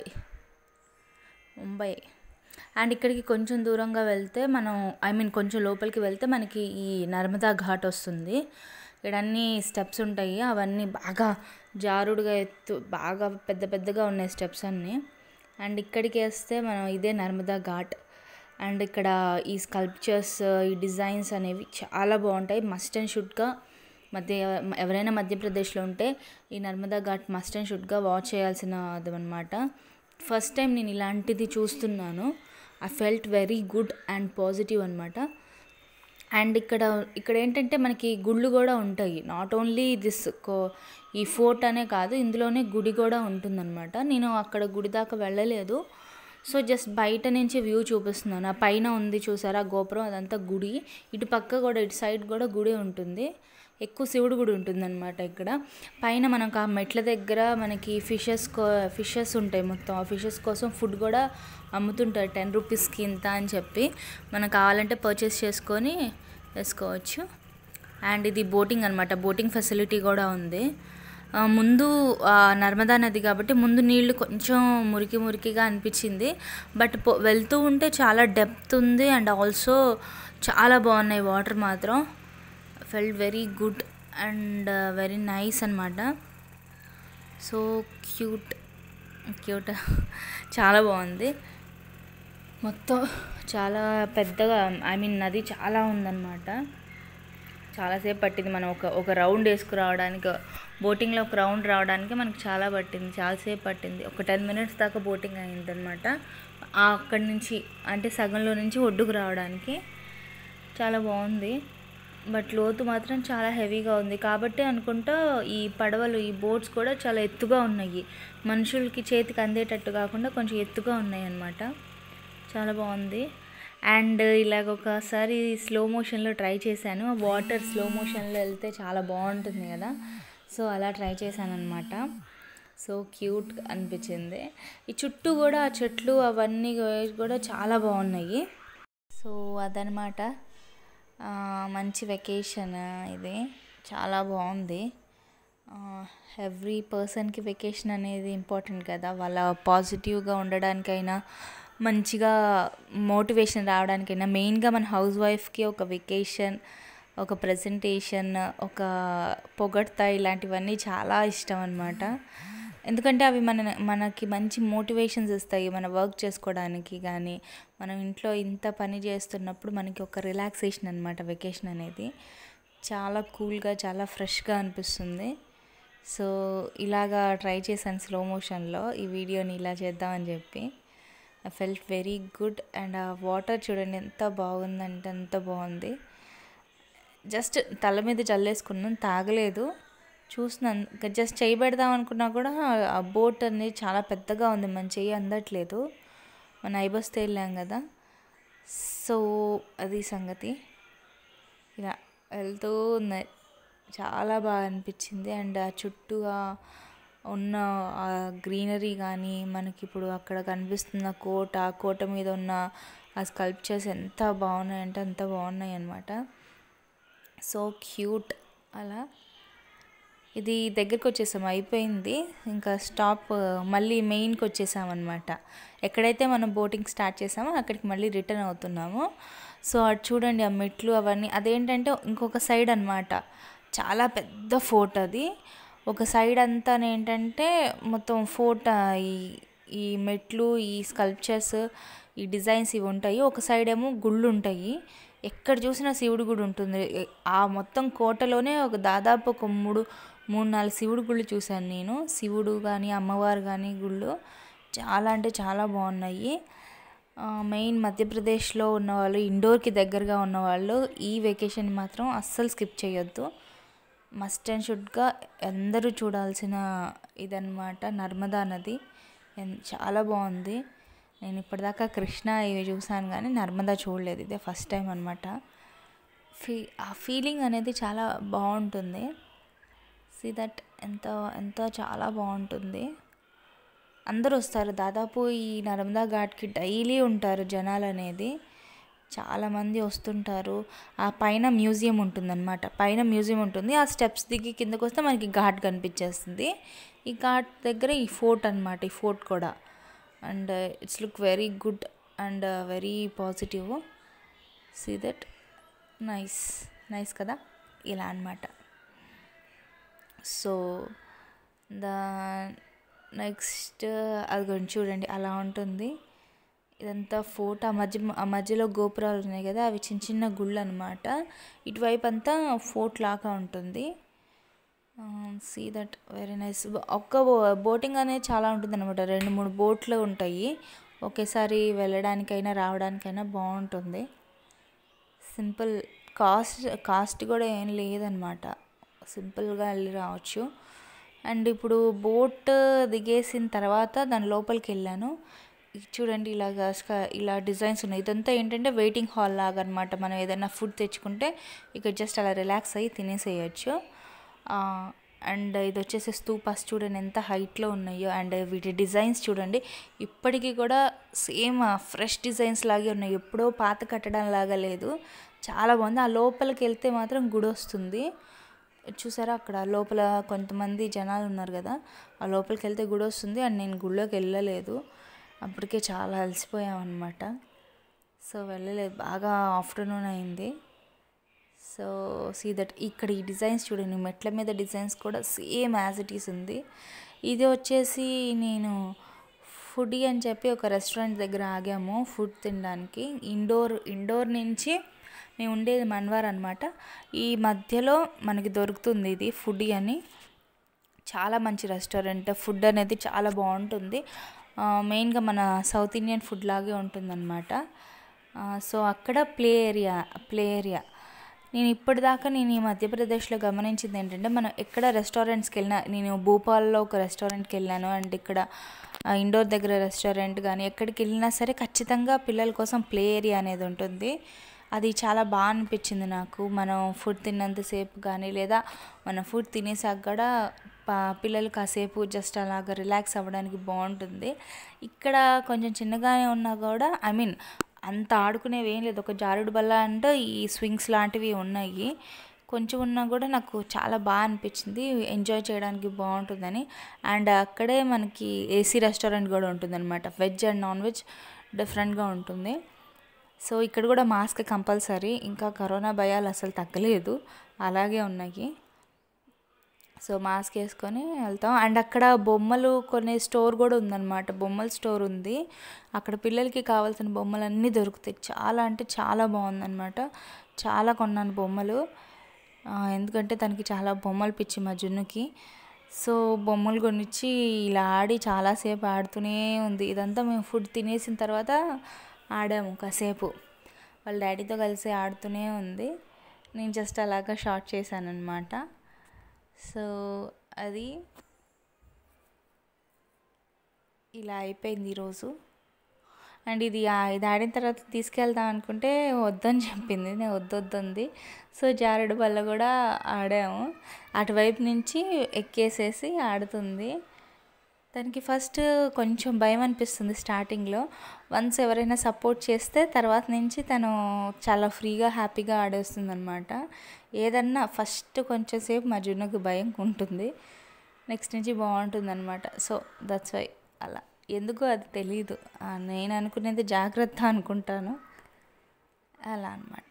ముంబై అండ్ ఇక్కడికి కొంచెం దూరంగా వెళ్తే మనం ఐ మీన్ కొంచెం లోపలికి వెళ్తే మనకి ఈ నర్మదా ఘాట్ వస్తుంది. ఇక్కడ అన్ని స్టెప్స్ ఉంటాయి, అవన్నీ బాగా జారుడుగా ఎత్తు బాగా పెద్ద పెద్దగా ఉన్నాయి స్టెప్స్ అన్నీ. అండ్ ఇక్కడికి వస్తే మనం ఇదే నర్మదా ఘాట్. అండ్ ఇక్కడ ఈ స్కల్ప్చర్స్, ఈ డిజైన్స్ అనేవి చాలా బాగుంటాయి. మస్ట్ అండ్ షుడ్గా మధ్య ఎవరైనా మధ్యప్రదేశ్లో ఉంటే ఈ నర్మదా ఘాట్ మస్ట్ అండ్ షుడ్గా వాచ్ చేయాల్సినది అనమాట. ఫస్ట్ టైం నేను ఇలాంటిది చూస్తున్నాను. I felt very good and positive అనమాట. అండ్ ఇక్కడ ఇక్కడ ఏంటంటే మనకి గుళ్ళు కూడా ఉంటాయి. నాట్ ఓన్లీ దిస్ కో ఈ ఫోర్ట్ అనే కాదు, ఇందులోనే గుడి కూడా ఉంటుందన్నమాట. నేను అక్కడ గుడి దాకా వెళ్ళలేదు. సో జస్ట్ బయట నుంచి వ్యూ చూపిస్తున్నాను. ఆ పైన ఉంది చూసారా గోపురం, అదంతా గుడి. ఇటు పక్క కూడా ఇటు సైడ్ కూడా గుడి ఉంటుంది. ఎక్కువ శివుడు గుడి ఉంటుందన్నమాట ఇక్కడ. పైన మనకు ఆ మెట్ల దగ్గర మనకి ఫిషెస్ కో ఫిషెస్ ఉంటాయి మొత్తం. ఆ ఫిషెస్ కోసం ఫుడ్ కూడా అమ్ముతుంటారు. టెన్ రూపీస్కి ఇంత అని చెప్పి మనం కావాలంటే పర్చేస్ చేసుకొని వేసుకోవచ్చు. అండ్ ఇది బోటింగ్ అనమాట. బోటింగ్ ఫెసిలిటీ కూడా ఉంది. ముందు నర్మదా నది కాబట్టి ముందు నీళ్లు కొంచెం మురికి మురికిగా అనిపించింది. బట్ వెళ్తూ ఉంటే చాలా డెప్త్ ఉంది. అండ్ ఆల్సో చాలా బాగున్నాయి వాటర్ మాత్రం. Felt very good and very nice అనమాట. సో క్యూట్ క్యూట్ చాలా బాగుంది. మొత్తం చాలా పెద్దగా ఐ మీన్ నది చాలా ఉందన్నమాట. చాలాసేపు పట్టింది మనం ఒక ఒక రౌండ్ వేసుకురావడానికి, బోటింగ్లో ఒక రౌండ్ రావడానికి మనకు చాలా పట్టింది, చాలాసేపు పట్టింది. ఒక టెన్ మినిట్స్ దాకా బోటింగ్ అయిందనమాట. అక్కడి నుంచి అంటే సగంలో నుంచి ఒడ్డుకు రావడానికి. చాలా బాగుంది. బట్ లోతు మాత్రం చాలా హెవీగా ఉంది కాబట్టి అనుకుంటా ఈ పడవలు, ఈ బోట్స్ కూడా చాలా ఎత్తుగా ఉన్నాయి. మనుషులకి చేతికి అందేటట్టు కాకుండా కొంచెం ఎత్తుగా ఉన్నాయి అన్నమాట. చాలా బాగుంది. అండ్ ఇలాగ ఒకసారి స్లో మోషన్లో ట్రై చేశాను. వాటర్ స్లో మోషన్లో వెళ్తే చాలా బాగుంటుంది కదా, సో అలా ట్రై చేశాను అనమాట. సో క్యూట్ అనిపించింది. ఈ చుట్టూ కూడా ఆ చెట్లు అవన్నీ కూడా చాలా బాగున్నాయి. సో అదనమాట మంచి వెకేషన్ ఇది. చాలా బాగుంది. ఎవ్రీ పర్సన్కి వెకేషన్ అనేది ఇంపార్టెంట్ కదా, వాళ్ళ పాజిటివ్గా ఉండడానికైనా మంచిగా మోటివేషన్ రావడానికైనా. మెయిన్గా మన హౌస్ వైఫ్కి ఒక వెకేషన్, ఒక ప్రజెంటేషన్, ఒక పొగడ్తా ఇలాంటివన్నీ చాలా ఇష్టం అన్నమాట. ఎందుకంటే అవి మన మనకి మంచి మోటివేషన్స్ ఇస్తాయి మన వర్క్ చేసుకోవడానికి. కానీ మనం ఇంట్లో ఇంత పని చేస్తున్నప్పుడు మనకి ఒక రిలాక్సేషన్ అనమాట వెకేషన్ అనేది. చాలా కూల్గా, చాలా ఫ్రెష్గా అనిపిస్తుంది. సో ఇలాగా ట్రై చేశాను స్లో మోషన్లో ఈ వీడియోని ఇలా చేద్దామని చెప్పి. I felt very good. And ఆ వాటర్ చూడండి ఎంత బాగుందంటే అంత బాగుంది. జస్ట్ తల మీద చల్లేసుకున్నాను, తాగలేదు. చూస్తున్నాను, జస్ట్ చేయి పెడదాం అనుకున్నా కూడా ఆ బోట్ అనేది చాలా పెద్దగా ఉంది, మన చెయ్యి అందట్లేదు. మన ఐబస్తో వెళ్ళాం కదా, సో అది సంగతి. ఇలా వెళ్తూ ఉన్నాయి, చాలా బాగా అనిపించింది. అండ్ ఆ చుట్టూగా ఉన్న ఆ గ్రీనరీ కానీ, మనకి ఇప్పుడు అక్కడ కనిపిస్తున్న కోట, ఆ కోట మీద ఉన్న ఆ స్కల్ప్చర్స్ ఎంత బాగున్నాయంటే అంత బాగున్నాయి అన్నమాట. So cute. అలా ఇది దగ్గరికి వచ్చేసాము, అయిపోయింది ఇంకా స్టాప్. మళ్ళీ మెయిన్కి వచ్చేసామన్నమాట. ఎక్కడైతే మనం బోటింగ్ స్టార్ట్ చేసామో అక్కడికి మళ్ళీ రిటర్న్ అవుతున్నాము. సో అటు చూడండి ఆ మెట్లు అవన్నీ, అదేంటంటే ఇంకొక సైడ్ అన్నమాట. చాలా పెద్ద ఫోర్ట్ అది. ఒక సైడ్ అంతా ఏంటంటే మొత్తం ఫోర్ట్, ఈ ఈ మెట్లు, ఈ స్కల్ప్చర్స్, ఈ డిజైన్స్ ఇవి ఉంటాయి. ఒక సైడ్ ఏమో గుళ్ళు ఉంటాయి, ఎక్కడ చూసినా శివుడి గుడి ఉంటుంది. ఆ మొత్తం కోటలోనే ఒక దాదాపు ఒక మూడు మూడు నాలుగు శివుడి గుళ్ళు చూశాను నేను. శివుడు కానీ అమ్మవారు కానీ గుళ్ళు చాలా అంటే చాలా బాగున్నాయి. మెయిన్ మధ్యప్రదేశ్లో ఉన్నవాళ్ళు, ఇండోర్కి దగ్గరగా ఉన్నవాళ్ళు ఈ వెకేషన్ మాత్రం అస్సలు స్కిప్ చేయొద్దు. మస్ట్ అండ్ షుడ్గా అందరూ చూడాల్సిన ఇదన్నమాట నర్మదా నది. చాలా బాగుంది. నేను ఇప్పటిదాకా కృష్ణ ఇవి చూసాను కానీ నర్మదా చూడలేదు, ఇదే ఫస్ట్ టైం అనమాట. ఫీ ఆ ఫీలింగ్ అనేది చాలా బాగుంటుంది. సీ దట్ ఎంత ఎంత చాలా బాగుంటుంది. అందరూ వస్తారు దాదాపు ఈ నర్మదా ఘాట్కి డైలీ ఉంటారు జనాలు అనేది, చాలామంది వస్తుంటారు. ఆ పైన మ్యూజియం ఉంటుందన్నమాట, పైన మ్యూజియం ఉంటుంది. ఆ స్టెప్స్ దిగి కిందకు వస్తే మనకి ఘాట్ కనిపించేస్తుంది. ఈ ఘాట్ దగ్గర ఈ ఫోర్ట్ అనమాట, ఈ ఫోర్ట్ కూడా. And it's look very good and very positive. See that nice nice కదా, ఇలా అనమాట. సో దా నెక్స్ట్ అది కొంచెం చూడండి అలా ఉంటుంది. ఇదంతా ఫోర్ట్, ఆ మధ్య ఆ మధ్యలో గోపురాలు ఉన్నాయి కదా, అవి చిన్న చిన్న గుళ్ళు అనమాట. ఇటువైపు అంతా ఫోర్ట్ లాగా ఉంటుంది. See that very nice. ఒక్క బోటింగ్ అనేది చాలా ఉంటుంది అనమాట, రెండు మూడు బోట్లు ఉంటాయి. ఒకేసారి వెళ్ళడానికైనా రావడానికైనా బాగుంటుంది. సింపుల్, కాస్ట్ కాస్ట్ కూడా ఏం లేదనమాట, సింపుల్గా వెళ్ళి రావచ్చు. అండ్ ఇప్పుడు బోట్ దిగేసిన తర్వాత దాని లోపలికి వెళ్ళాను. చూడండి ఇలాగా ఇలా డిజైన్స్ ఉన్నాయి. ఇదంతా ఏంటంటే వెయిటింగ్ హాల్ లాగా అనమాట. మనం ఏదైనా ఫుడ్ తెచ్చుకుంటే ఇక్కడ జస్ట్ అలా రిలాక్స్ అయ్యి తినేసేయచ్చు. అండ్ ఇది వచ్చేసి స్తూపాస్ చూడండి ఎంత హైట్లో ఉన్నాయో. అండ్ వీటి డిజైన్స్ చూడండి ఇప్పటికీ కూడా సేమ్ ఫ్రెష్ డిజైన్స్ లాగే ఉన్నాయి, ఎప్పుడో పాత కట్టడం లాగా లేదు, చాలా బాగుంది. ఆ లోపలికి వెళ్తే మాత్రం గుడి వస్తుంది, చూసారా అక్కడ లోపల కొంతమంది జనాలు ఉన్నారు కదా, ఆ లోపలికి వెళ్తే గుడి వస్తుంది. అండ్ నేను గుడిలోకి వెళ్ళలేదు, అప్పటికే చాలా అలసిపోయామన్నమాట. సో వెళ్ళలేదు, బాగా ఆఫ్టర్నూన్ అయింది. సో సీ దట్ ఇక్కడ ఈ డిజైన్స్ చూడండి, మెట్ల మీద డిజైన్స్ కూడా సేమ్ యాజ్ ఇట్ ఈస్ ఉంది. ఇది వచ్చేసి నేను ఫుడీ అని చెప్పి ఒక రెస్టారెంట్ దగ్గర ఆగాము ఫుడ్ తినడానికి. ఇండోర్ ఇండోర్ నుంచి మేము ఉండేది మన్వార్ అనమాట. ఈ మధ్యలో మనకి దొరుకుతుంది ఇది ఫుడీ అని, చాలా మంచి రెస్టారెంట్. ఫుడ్ అనేది చాలా బాగుంటుంది, మెయిన్గా మన సౌత్ ఇండియన్ ఫుడ్ లాగే ఉంటుందన్నమాట. సో అక్కడ ప్లే ఏరియా ప్లే ఏరియా నేను ఇప్పటిదాకా నేను ఈ మధ్యప్రదేశ్లో గమనించింది ఏంటంటే, మనం ఎక్కడ రెస్టారెంట్స్కి వెళ్ళినా, నేను భోపాల్లో ఒక రెస్టారెంట్కి వెళ్ళాను, అండ్ ఇక్కడ ఇండోర్ దగ్గర రెస్టారెంట్ కానీ ఎక్కడికి వెళ్ళినా సరే ఖచ్చితంగా పిల్లల కోసం ప్లే ఏరియా అనేది ఉంటుంది. అది చాలా బాగా అనిపించింది నాకు. మనం ఫుడ్ తిన్నంతసేపు కానీ లేదా మనం ఫుడ్ తినేసాక కూడా పిల్లలు కాసేపు జస్ట్ అలాగ రిలాక్స్ అవ్వడానికి బాగుంటుంది. ఇక్కడ కొంచెం చిన్నగానే ఉన్నా కూడా ఐ మీన్ అంత ఆడుకునేవి ఏం లేదు, ఒక జారుడు బల్ల అంటే ఈ స్వింగ్స్ లాంటివి ఉన్నాయి, కొంచెం ఉన్నా కూడా నాకు చాలా బాగా అనిపించింది, ఎంజాయ్ చేయడానికి బాగుంటుందని. అండ్ అక్కడే మనకి ఏసీ రెస్టారెంట్ కూడా ఉంటుందన్నమాట, వెజ్ అండ్ నాన్ వెజ్ డిఫరెంట్గా ఉంటుంది. సో ఇక్కడ కూడా మాస్క్ కంపల్సరీ, ఇంకా కరోనా భయాలు అసలు తగ్గలేదు, అలాగే ఉన్నాయి. సో మాస్క్ వేసుకొని వెళ్తాం. అండ్ అక్కడ బొమ్మలు కొనే స్టోర్ కూడా ఉందన్నమాట, బొమ్మల స్టోర్ ఉంది. అక్కడ పిల్లలకి కావాల్సిన బొమ్మలు అన్నీ దొరుకుతాయి, చాలా అంటే చాలా బాగుందన్నమాట. చాలా కొన్నాను బొమ్మలు, ఎందుకంటే తనకి చాలా బొమ్మలు పిచ్చి మా జున్నుకి. సో బొమ్మలు కొనిచ్చి ఇలా ఆడి చాలాసేపు ఆడుతూనే ఉంది. ఇదంతా మేము ఫుడ్ తినేసిన తర్వాత ఆడాము కాసేపు, వాళ్ళ డాడీతో కలిసి ఆడుతూనే ఉంది. నేను జస్ట్ అలాగా షార్ట్ చేశాను అనమాట. సో అది ఇలా అయిపోయింది ఈరోజు. అండ్ ఇది ఇది ఆడిన తర్వాత తీసుకెళ్దాం అనుకుంటే వద్దని చెప్పింది, నేను వద్దొద్దుంది. సో జారుడు బల్ల కూడా ఆడాము, అటువైపు నుంచి ఎక్కేసేసి ఆడుతుంది. దానికి ఫస్ట్ కొంచెం భయం అనిపిస్తుంది స్టార్టింగ్లో, వన్స్ ఎవరైనా సపోర్ట్ చేస్తే తర్వాత నుంచి తను చాలా ఫ్రీగా హ్యాపీగా ఆడేస్తుంది అనమాట. ఏదన్నా ఫస్ట్ కొంచెం సేపు మా జున్నుకి భయం ఉంటుంది, నెక్స్ట్ నుంచి బాగుంటుంది అనమాట. సో దట్స్ వై అలా, ఎందుకో అది తెలీదు, నేను అనుకునేది జాగ్రత్త అనుకుంటాను, అలా అనమాట.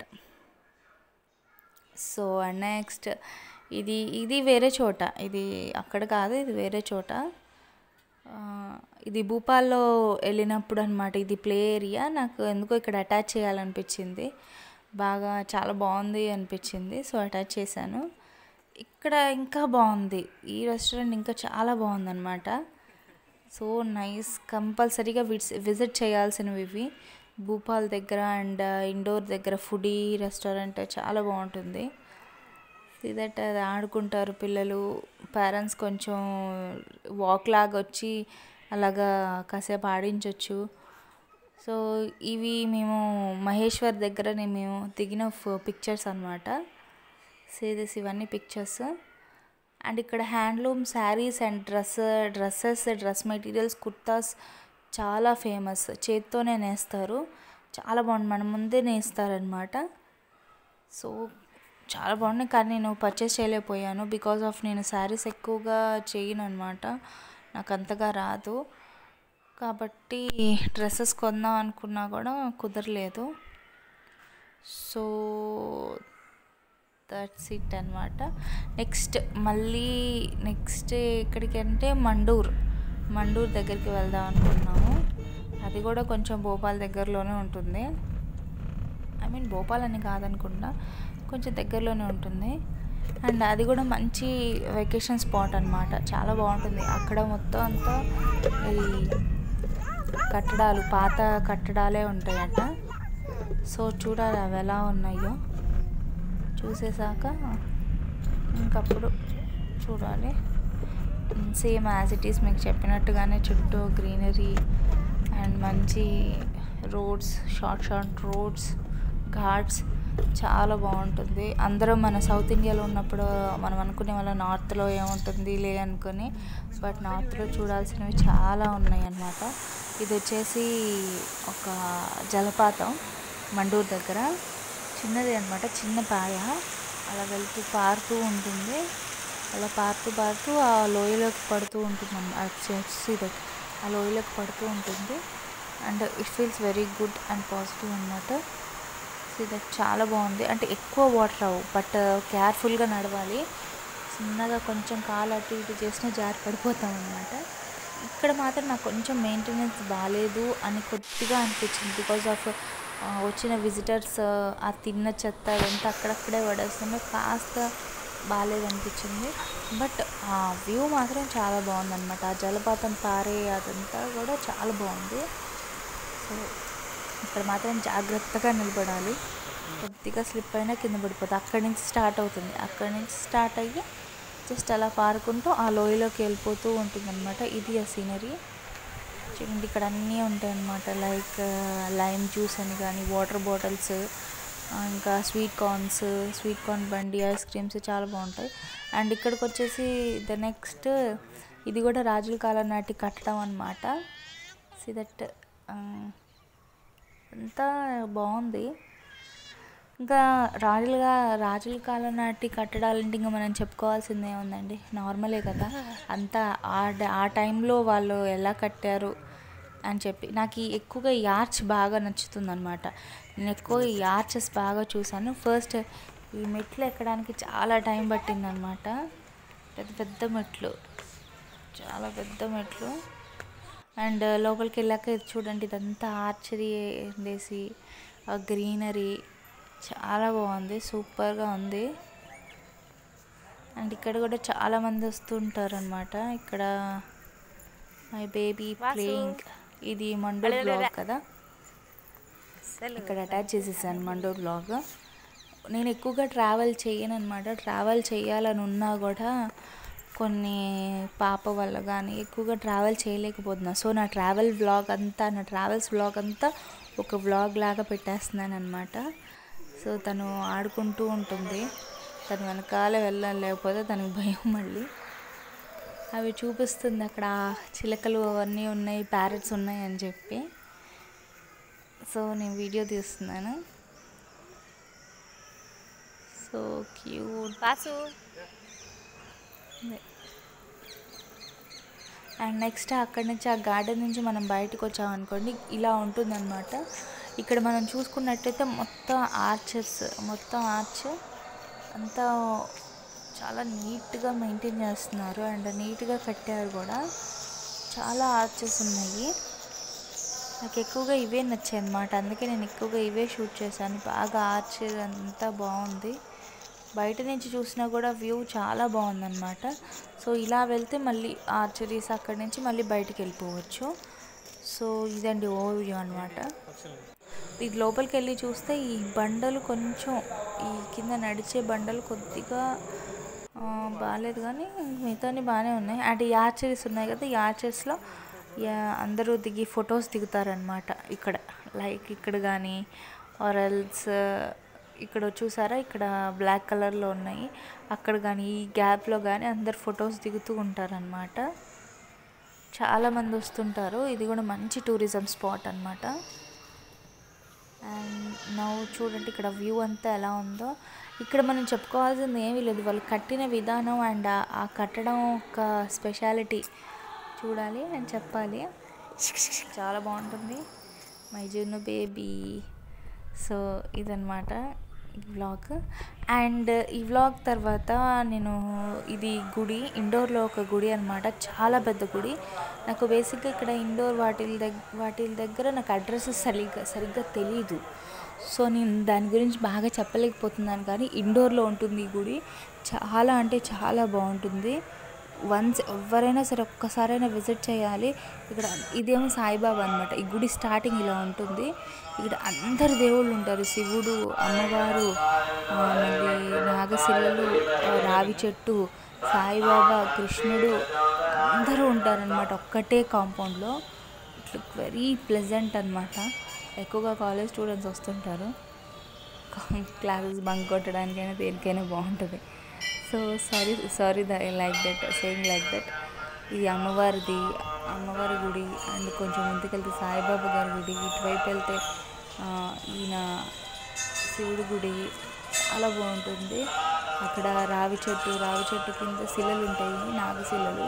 సో నెక్స్ట్ ఇది ఇది వేరే చోట, ఇది అక్కడ కాదు, ఇది వేరే చోట. ఇది భూపాల్లో వెళ్ళినప్పుడు అనమాట, ఇది ప్లే ఏరియా. నాకు ఎందుకో ఇక్కడ అటాచ్ చేయాలనిపించింది, బాగా చాలా బాగుంది అనిపించింది, సో అటాచ్ చేశాను. ఇక్కడ ఇంకా బాగుంది, ఈ రెస్టారెంట్ ఇంకా చాలా బాగుందన్నమాట. సో నైస్, కంపల్సరీగా విజిట్ చేయాల్సినవి ఇవి భూపాల్ దగ్గర అండ్ ఇండోర్ దగ్గర. ఫుడీ రెస్టారెంట్ చాలా బాగుంటుంది. దట్ అది ఆడుకుంటారు పిల్లలు, పేరెంట్స్ కొంచెం వాక్ లాగా వచ్చి అలాగా కాసేపు ఆడించవచ్చు. సో ఇవి మేము మహేశ్వర్ దగ్గర మేము దిగిన పిక్చర్స్ అనమాట. సేదస్ ఇవన్నీ పిక్చర్స్. అండ్ ఇక్కడ handloom saris and dress dresses dress materials kurtas చాలా ఫేమస్. చేత్తోనే నేస్తారు, చాలా బాగుంది, మన ముందే నేస్తారనమాట. సో చాలా బాగున్నాయి. కానీ నేను పర్చేస్ చేయలేకపోయాను బికాజ్ ఆఫ్ నేను శారీస్ ఎక్కువగా చేయను అనమాట, నాకు అంతగా రాదు. కాబట్టి డ్రెస్సెస్ కొందాం అనుకున్నా కూడా కుదరలేదు. సో దట్స్ ఇట్ అనమాట. నెక్స్ట్ మళ్ళీ నెక్స్ట్ ఎక్కడికి అంటే మండూర్ మండూర్ దగ్గరికి వెళ్దాం అనుకున్నాము. అది కూడా కొంచెం భోపాల్ దగ్గరలోనే ఉంటుంది. ఐ మీన్ భోపాల్ అని కాదనుకుంటా, కొంచెం దగ్గరలోనే ఉంటుంది. అండ్ అది కూడా మంచి వెకేషన్ స్పాట్ అనమాట, చాలా బాగుంటుంది. అక్కడ మొత్తం అంతా ఈ కట్టడాలు, పాత కట్టడాలే ఉంటాయట. సో చూడాలి అవి ఎలా ఉన్నాయో, చూసేసాక ఇంకప్పుడు చూడాలి. సేమ్ యాజ్ ఇట్ ఈస్ మీకు చెప్పినట్టుగానే చుట్టూ గ్రీనరీ అండ్ మంచి roads, short short roads, ghats, చాలా బాగుంటుంది. అందరం మన సౌత్ ఇండియాలో ఉన్నప్పుడు మనం అనుకునే వాళ్ళ నార్త్లో ఏముంటుంది లే అనుకుని, బట్ నార్త్లో చూడాల్సినవి చాలా ఉన్నాయి అన్నమాట. ఇది వచ్చేసి ఒక జలపాతం మండూర్ దగ్గర, చిన్నది అనమాట, చిన్న పాయ అలా వెళ్తూ పారుతూ ఉంటుంది. అలా పారుతూ పారుతూ ఆ లోయలోకి పడుతూ ఉంటుంది అన్నమాట, ఆ లోయలోకి పడుతూ ఉంటుంది. And it feels very good and positive అనమాట. సో దట్ చాలా బాగుంది. అంటే ఎక్కువ వాటర్ అవ్వు, బట్ కేర్ఫుల్గా నడవాలి. చిన్నగా కొంచెం కాలు అటు ఇటు చేసినా జారి పడిపోతాం అనమాట. ఇక్కడ మాత్రం నాకు కొంచెం మెయింటెనెన్స్ బాగాలేదు అని కొద్దిగా అనిపించింది. బికాజ్ ఆఫ్ వచ్చిన విజిటర్స్ ఆ తిన్న చెత్త అదంతా అక్కడక్కడే పడేస్తుంది, కాస్త బాగాలేదు అనిపించింది. బట్ ఆ వ్యూ మాత్రం చాలా బాగుందన్నమాట. ఆ జలపాతం పారే అదంతా కూడా చాలా బాగుంది. సో ఇక్కడ మాత్రం జాగ్రత్తగా నిలబడాలి, కొద్దిగా స్లిప్ అయినా కింద పడిపోతుంది. అక్కడి నుంచి స్టార్ట్ అవుతుంది, అక్కడి నుంచి స్టార్ట్ అయ్యి జస్ట్ అలా పారుకుంటూ ఆ లోయలోకి వెళ్ళిపోతూ ఉంటుంది అనమాట. ఇది ఆ సీనరీ. చూడండి ఇక్కడ అన్నీ ఉంటాయి అన్నమాట, లైక్ లైమ్ జ్యూస్ అని కానీ, వాటర్ బాటిల్స్, ఇంకా స్వీట్ కార్న్స్, స్వీట్ కార్న్ బండి, ఐస్ క్రీమ్స్ చాలా బాగుంటాయి. అండ్ ఇక్కడికి వచ్చేసి ద నెక్స్ట్ ఇది కూడా రాజుల కాలం నాటి కట్టడం అనమాట. సి దట్ అంతా బాగుంది. ఇంకా రాజులుగా రాజుల కాలం నాటి కట్టడాలంటే ఇంకా మనం చెప్పుకోవాల్సిందే ఉందండి, నార్మలే కదా. అంతా ఆ ఆ టైంలో వాళ్ళు ఎలా కట్టారు అని చెప్పి నాకు ఈ ఎక్కువగా ఈ ఆర్చ్ బాగా నచ్చుతుంది అనమాట. నేను ఎక్కువ ఈ ఆర్చెస్ బాగా చూశాను. ఫస్ట్ ఈ మెట్లు ఎక్కడానికి చాలా టైం పట్టిందనమాట, పెద్ద పెద్ద మెట్లు, చాలా పెద్ద మెట్లు. అండ్ లోపలికి వెళ్ళాక ఇది చూడండి, ఇదంతా ఆర్చరీ వేసి ఆ గ్రీనరీ చాలా బాగుంది, సూపర్గా ఉంది. అండ్ ఇక్కడ కూడా చాలామంది వస్తుంటారు అనమాట. ఇక్కడ మై బేబీ ప్లేయింగ్, ఇది మండూర్ బ్లాగ్ కదా, ఇక్కడ అటాచ్ చేసేసాను మండూర్ బ్లాగ్. నేను ఎక్కువగా ట్రావెల్ చేయను అనమాట, ట్రావెల్ చేయాలని ఉన్నా కూడా కొన్ని పాప వల్ల కానీ ఎక్కువగా ట్రావెల్ చేయలేకపోతున్నా. సో నా ట్రావెల్ బ్లాగ్ అంతా, నా ట్రావెల్స్ బ్లాగ్ అంతా ఒక బ్లాగ్ లాగా పెట్టేస్తున్నాను అనమాట. సో తను ఆడుకుంటూ ఉంటుంది, తను వెనకాల వెళ్ళాలి, లేకపోతే తనకు భయం. మళ్ళీ అవి చూపిస్తుంది అక్కడ, చిలకలు అవన్నీ ఉన్నాయి, ప్యారెట్స్ ఉన్నాయి అని చెప్పి. సో నేను వీడియో తీస్తున్నాను. So cute. అండ్ నెక్స్ట్ అక్కడి నుంచి ఆ గార్డెన్ నుంచి మనం బయటకు వచ్చామనుకోండి, ఇలా ఉంటుందన్నమాట. ఇక్కడ మనం చూసుకున్నట్టయితే మొత్తం ఆర్చెస్, మొత్తం ఆర్చ్ అంతా చాలా నీట్గా మెయింటైన్ చేస్తున్నారు అండ్ నీట్గా కట్టారు కూడా. చాలా ఆర్చెస్ ఉన్నాయి, నాకు ఎక్కువగా ఇవే నచ్చాయి అన్నమాట. అందుకే నేను ఎక్కువగా ఇవే షూట్ చేశాను. బాగా ఆర్చ్ అంతా బాగుంది, బయట నుంచి చూసినా కూడా వ్యూ చాలా బాగుందన్నమాట. సో ఇలా వెళ్తే మళ్ళీ ఆర్చరీస్ అక్కడి నుంచి మళ్ళీ బయటికి వెళ్ళిపోవచ్చు. సో ఇదండి ఓవర్ వ్యూ అనమాట. ఇది లోపలికి వెళ్ళి చూస్తే ఈ బండలు కొంచెం, ఈ కింద నడిచే బండలు కొద్దిగా బాగాలేదు, కానీ మిగతాన్ని బాగానే ఉన్నాయి. అండ్ ఈ ఆర్చరీస్ ఉన్నాయి కదా, ఈ ఆర్చరీస్లో యా అందరూ దిగి ఫొటోస్ దిగుతారనమాట ఇక్కడ. లైక్ ఇక్కడ కానీ ఆర్ ఎల్స్ ఇక్కడ చూసారా, ఇక్కడ బ్లాక్ కలర్లో ఉన్నాయి, అక్కడ కానీ ఈ గ్యాప్లో కానీ అందరు ఫొటోస్ దిగుతూ ఉంటారనమాట. చాలామంది వస్తుంటారు. ఇది కూడా మంచి టూరిజం స్పాట్ అనమాట. అండ్ నవ్వు చూడండి ఇక్కడ వ్యూ అంతా ఎలా ఉందో. ఇక్కడ మనం చెప్పుకోవాల్సింది ఏమీ లేదు, వాళ్ళు కట్టిన విధానం అండ్ ఆ కట్టడం ఒక స్పెషాలిటీ చూడాలి అని చెప్పాలి. చాలా బాగుంటుంది. మై జున్ను బేబీ. సో ఇదన్నమాట ఈ వ్లాగ్. అండ్ ఈ వ్లాగ్ తర్వాత నేను ఇది గుడి, ఇండోర్లో ఒక గుడి అనమాట, చాలా పెద్ద గుడి. నాకు బేసిక్గా ఇక్కడ ఇండోర్ వాటి దగ్గర వాటి దగ్గర నాకు అడ్రస్ సరిగ్గా సరిగ్గా తెలీదు. సో నేను దాని గురించి బాగా చెప్పలేకపోతున్నాను, కానీ ఇండోర్లో ఉంటుంది ఈ గుడి. చాలా అంటే చాలా బాగుంటుంది. వన్స్ ఎవరైనా సరే ఒక్కసారైనా విజిట్ చేయాలి. ఇక్కడ ఇదేమో సాయిబాబా అనమాట. ఈ గుడి స్టార్టింగ్ ఇలా ఉంటుంది. ఇక్కడ అందరు దేవుళ్ళు ఉంటారు, శివుడు, అమ్మవారు, మళ్ళీ నాగశిలలు, రావి చెట్టు, సాయిబాబా, కృష్ణుడు అందరూ ఉంటారనమాట ఒక్కటే కాంపౌండ్లో. ఇట్ లుక్ వెరీ ప్లెజెంట్ అనమాట. ఎక్కువగా కాలేజ్ స్టూడెంట్స్ వస్తుంటారు, క్లాసెస్ బంక్ కొట్టడానికైనా దేనికైనా బాగుంటుంది. So sorry sorry the like that saying like that. ఇది అమ్మవారిది, అమ్మవారి గుడి. అండ్ కొంచెం ముందుకెళ్తే సాయిబాబా గారి గుడి, ఇటువైపు వెళ్తే ఈయన శివుడి గుడి. చాలా బాగుంటుంది. అక్కడ రావి చెట్టు, రావి చెట్టు కింద శిలలు ఉంటాయి, నాగశిలలు.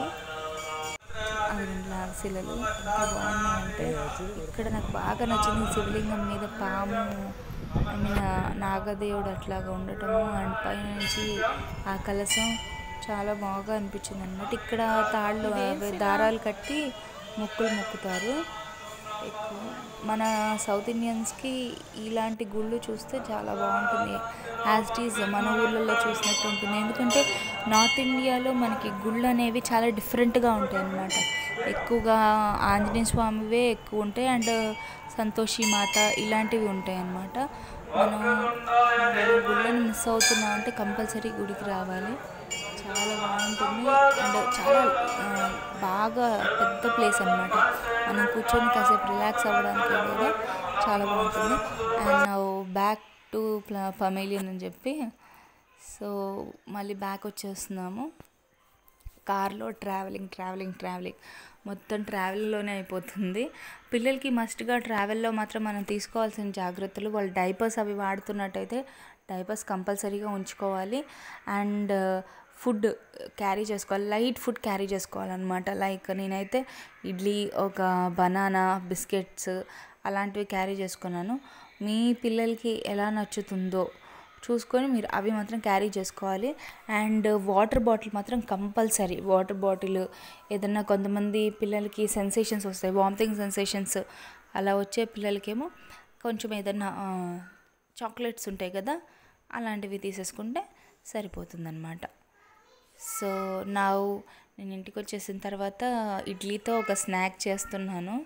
అది నాగశిలలు ఎంత బాగున్నాయంటే, ఇక్కడ నాకు బాగా నచ్చింది శివలింగం మీద పాము, ఐ మీన్ నాగదేవుడు అట్లాగా ఉండటము, అండ్ పైనుంచి ఆ కలశం చాలా బాగా అనిపించింది అన్నమాట. ఇక్కడ తాళ్ళు దారాలు కట్టి మొక్కులు మొక్కుతారు ఎక్కువ. మన సౌత్ ఇండియన్స్కి ఇలాంటి గుళ్ళు చూస్తే చాలా బాగుంటుంది, యాజ్ ఇట్ ఈజ్ మన ఊళ్ళల్లో చూసినట్టు ఉంటుంది. ఎందుకంటే నార్త్ ఇండియాలో మనకి గుళ్ళు అనేవి చాలా డిఫరెంట్గా ఉంటాయి అన్నమాట. ఎక్కువగా ఆంజనేయ స్వామివే ఎక్కువ ఉంటాయి, అండ్ సంతోషి మాత ఇలాంటివి ఉంటాయి అన్నమాట. మనం గుళ్ళని మిస్ అవుతున్నాం అంటే కంపల్సరీ గుడికి రావాలి, చాలా బాగుంటుంది. అండ్ చాలా బాగా పెద్ద ప్లేస్ అన్నమాట. మనం కూర్చొని కాసేపు రిలాక్స్ అవ్వడానికి కూడా చాలా బాగుంటుంది. అండ్ బ్యాక్ టు పమేలియన్ అని చెప్పి, సో మళ్ళీ బ్యాక్ వచ్చేస్తున్నాము. కార్లో ట్రావెలింగ్ ట్రావెలింగ్ ట్రావెలింగ్ మొత్తం ట్రావెల్లోనే అయిపోతుంది. పిల్లలకి మస్ట్గా ట్రావెల్లో మాత్రం మనం తీసుకోవాల్సిన జాగ్రత్తలు, వాళ్ళు డైపర్స్ అవి వాడుతున్నట్టయితే డైపర్స్ కంపల్సరీగా ఉంచుకోవాలి. అండ్ ఫుడ్ క్యారీ చేసుకోవాలి, లైట్ ఫుడ్ క్యారీ చేసుకోవాలన్నమాట. లైక్ నేనైతే ఇడ్లీ, ఒక బనానా, బిస్కెట్స్ అలాంటివి క్యారీ చేసుకున్నాను. మీ పిల్లలకి ఎలా నచ్చుతుందో చూసుకొని మీరు అవి మాత్రం క్యారీ చేసుకోవాలి. అండ్ వాటర్ బాటిల్ మాత్రం కంపల్సరీ. వాటర్ బాటిల్ ఏదన్నా కొంతమంది పిల్లలకి సెన్సేషన్స్ వస్తాయి, వామిటింగ్ సెన్సేషన్స్ అలా వచ్చే పిల్లలకేమో కొంచెం ఏదన్నా చాక్లెట్స్ ఉంటాయి కదా, అలాంటివి తీసేసుకుంటే సరిపోతుందన్నమాట. సో నా నేను ఇంటికి వచ్చేసిన తర్వాత ఇడ్లీతో ఒక స్నాక్ చేస్తున్నాను.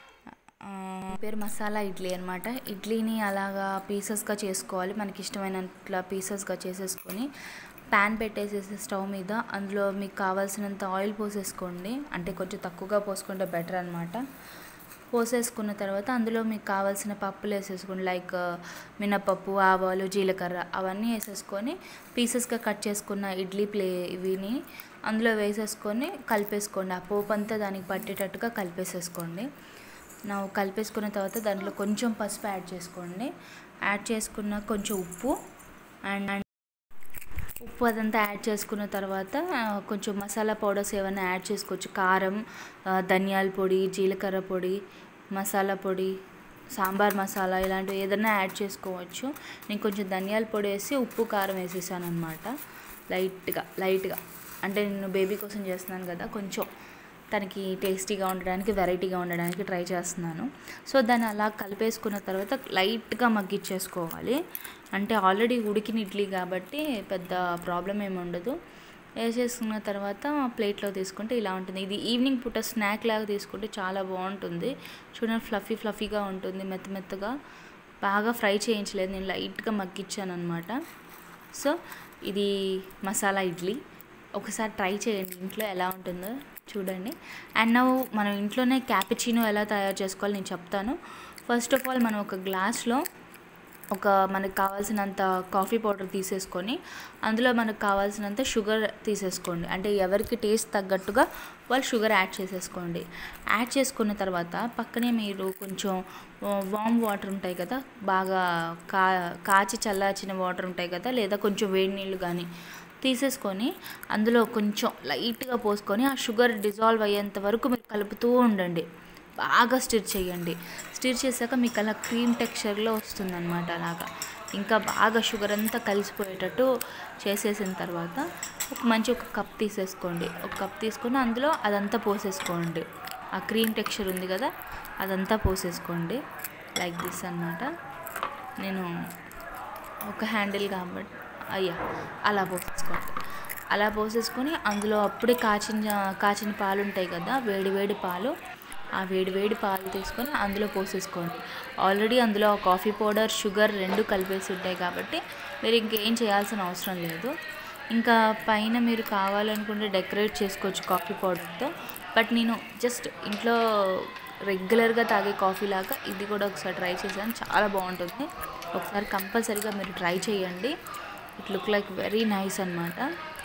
పేరు మసాలా ఇడ్లీ అనమాట. ఇడ్లీని అలాగా పీసెస్గా చేసుకోవాలి, మనకి ఇష్టమైనట్లా పీసెస్గా చేసేసుకొని ప్యాన్ పెట్టేసేసి స్టవ్ మీద అందులో మీకు కావాల్సినంత ఆయిల్ పోసేసుకోండి, అంటే కొంచెం తక్కువగా పోసుకుంటే బెటర్ అనమాట. పోసేసుకున్న తర్వాత అందులో మీకు కావాల్సిన పప్పులు వేసేసుకోండి, లైక్ మినపప్పు, ఆవాలు, జీలకర్ర అవన్నీ వేసేసుకొని పీసెస్గా కట్ చేసుకున్న ఇడ్లీ ప్లే ఇవిని అందులో వేసేసుకొని కలిపేసుకోండి. ఆ పోపు అంతా దానికి పట్టేటట్టుగా కలిపేసేసుకోండి. నా కలిపేసుకున్న తర్వాత దాంట్లో కొంచెం పసుపు యాడ్ చేసుకోండి. యాడ్ చేసుకున్న కొంచెం ఉప్పు అండ్ అండ్ ఉప్పు అదంతా యాడ్ చేసుకున్న తర్వాత కొంచెం మసాలా పౌడర్స్ ఏమైనా యాడ్ చేసుకోవచ్చు. కారం, ధనియాల పొడి, జీలకర్ర పొడి, మసాలా పొడి, సాంబార్ మసాలా ఇలాంటివి ఏదైనా యాడ్ చేసుకోవచ్చు. నేను కొంచెం ధనియాల పొడి వేసి ఉప్పు కారం వేసేసాను అనమాట, లైట్గా లైట్గా అంటే నేను బేబీ కోసం చేస్తున్నాను కదా, కొంచెం తనకి టేస్టీగా ఉండడానికి, వెరైటీగా ఉండడానికి ట్రై చేస్తున్నాను. సో దాన్ని అలా కలిపేసుకున్న తర్వాత లైట్గా మగ్గిచ్చేసుకోవాలి. అంటే ఆల్రెడీ ఉడికిన ఇడ్లీ కాబట్టి పెద్ద ప్రాబ్లం ఏమి ఉండదు. వేసేసుకున్న తర్వాత ప్లేట్లో తీసుకుంటే ఇలా ఉంటుంది. ఇది ఈవినింగ్ పూట స్నాక్ లాగా తీసుకుంటే చాలా బాగుంటుంది. చూడండి ఫ్లఫీ ఫ్లఫీగా ఉంటుంది, మెత్త మెత్తగా. బాగా ఫ్రై చేయించలేదు, నేను లైట్గా మగ్గిచ్చాను అనమాట. సో ఇది మసాలా ఇడ్లీ, ఒకసారి ట్రై చేయండి ఇంట్లో ఎలా ఉంటుందో. చూడండి. అండ్ నౌ మనం ఇంట్లోనే క్యాపుచినో ఎలా తయారు చేసుకోవాలి నేను చెప్తాను. ఫస్ట్ ఆఫ్ ఆల్ మనం ఒక గ్లాస్లో ఒక మనకు కావాల్సినంత కాఫీ పౌడర్ తీసేసుకొని అందులో మనకు కావాల్సినంత షుగర్ తీసేసుకోండి. అంటే ఎవరికి టేస్ట్ తగ్గట్టుగా వాళ్ళు షుగర్ యాడ్ చేసేసుకోండి. యాడ్ చేసుకున్న తర్వాత పక్కనే మీరు కొంచెం వామ్ వాటర్ ఉంటాయి కదా, బాగా కా కాచి చల్లార్చిన వాటర్ ఉంటాయి కదా, లేదా కొంచెం వేడి నీళ్ళు కానీ తీసేసుకొని అందులో కొంచెం లైట్గా పోసుకొని ఆ షుగర్ డిజాల్వ్ అయ్యేంత వరకు మీరు కలుపుతూ ఉండండి. బాగా స్టిర్ చేయండి. స్టిర్ చేశాక మీకు అలా క్రీమ్ టెక్స్చర్లో వస్తుందన్నమాట. అలాగా ఇంకా బాగా షుగర్ అంతా కలిసిపోయేటట్టు చేసేసిన తర్వాత ఒక మంచి ఒక కప్ తీసేసుకోండి. ఒక కప్ తీసుకొని అందులో అదంతా పోసేసుకోండి. ఆ క్రీమ్ టెక్స్చర్ ఉంది కదా అదంతా పోసేసుకోండి. లైక్ దిస్ అన్నమాట. నేను ఒక హ్యాండిల్ కాబట్టి అయ్యా అలా పోసేసుకోండి. అలా పోసేసుకొని అందులో అప్పుడే కాచిన కాచిన పాలు ఉంటాయి కదా, వేడి వేడి పాలు, ఆ వేడి వేడి పాలు తీసుకొని అందులో పోసేసుకోండి. ఆల్రెడీ అందులో కాఫీ పౌడర్ షుగర్ రెండు కలిపేసి ఉంటాయి కాబట్టి మీరు ఇంకేం చేయాల్సిన అవసరం లేదు. ఇంకా పైన మీరు కావాలనుకుంటే డెకరేట్ చేసుకోవచ్చు కాఫీ పౌడర్తో. బట్ నేను జస్ట్ ఇంట్లో రెగ్యులర్గా తాగే కాఫీ లాగా ఇది కూడా ఒకసారి ట్రై చేశాను. చాలా బాగుంటుంది. ఒకసారి కంపల్సరీగా మీరు ట్రై చేయండి. It look like very nice అన్నమాట.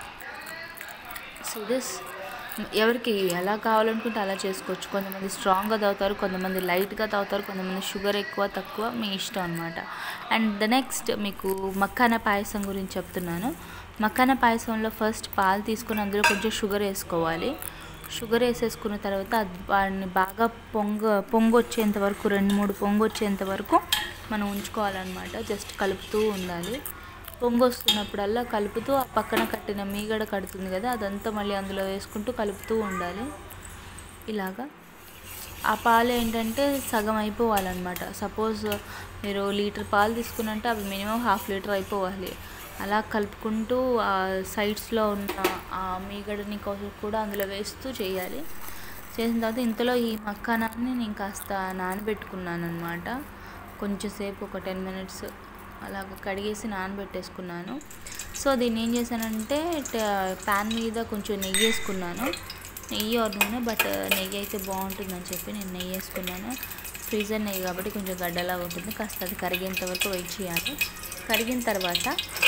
సో దిస్ ఎవరికి ఎలా కావాలనుకుంటే అలా చేసుకోవచ్చు. కొంతమంది స్ట్రాంగ్గా తాగుతారు, కొంతమంది లైట్గా తాగుతారు, కొంతమంది షుగర్ ఎక్కువ తక్కువ మీ ఇష్టం అనమాట. అండ్ ద నెక్స్ట్ మీకు మక్కానా పాయసం గురించి చెప్తున్నాను. మక్కానా పాయసంలో ఫస్ట్ పాలు తీసుకొని అందులో కొంచెం షుగర్ వేసుకోవాలి. షుగర్ వేసేసుకున్న తర్వాత వాడిని బాగా పొంగ పొంగు వచ్చేంత వరకు రెండు మూడు పొంగు వచ్చేంత వరకు మనం ఉంచుకోవాలన్నమాట. జస్ట్ కలుపుతూ ఉండాలి. పొంగు వస్తున్నప్పుడల్లా కలుపుతూ ఆ పక్కన కట్టిన మీగడ కడుతుంది కదా అదంతా మళ్ళీ అందులో వేసుకుంటూ కలుపుతూ ఉండాలి. ఇలాగా ఆ పాలు ఏంటంటే సగం అయిపోవాలన్నమాట. సపోజ్ మీరు లీటర్ పాలు తీసుకున్నంటే అవి మినిమం హాఫ్ లీటర్ అయిపోవాలి. అలా కలుపుకుంటూ ఆ సైడ్స్లో ఉన్న ఆ మీగడని కూడా అందులో వేస్తూ చేయాలి. చేసిన తర్వాత ఇంతలో ఈ మక్కానాన్ని నేను కాస్త నానబెట్టుకున్నాను అనమాట. కొంచెంసేపు ఒక టెన్ మినిట్స్ అలాగ కడిగేసి నానబెట్టేసుకున్నాను. సో దీన్ని ఏం చేశానంటే ప్యాన్ మీద కొంచెం నెయ్యి వేసుకున్నాను. నెయ్యి ఆర్ నూనె, బట్ నెయ్యి అయితే బాగుంటుందని చెప్పి నేను నెయ్యి వేసుకున్నాను. ఫ్రీజర్ నెయ్యి కాబట్టి కొంచెం గడ్డలాగా ఉంటుంది. కాస్త అది కరిగేంత వరకు వెయిట్ చేయాలి. కరిగిన తర్వాత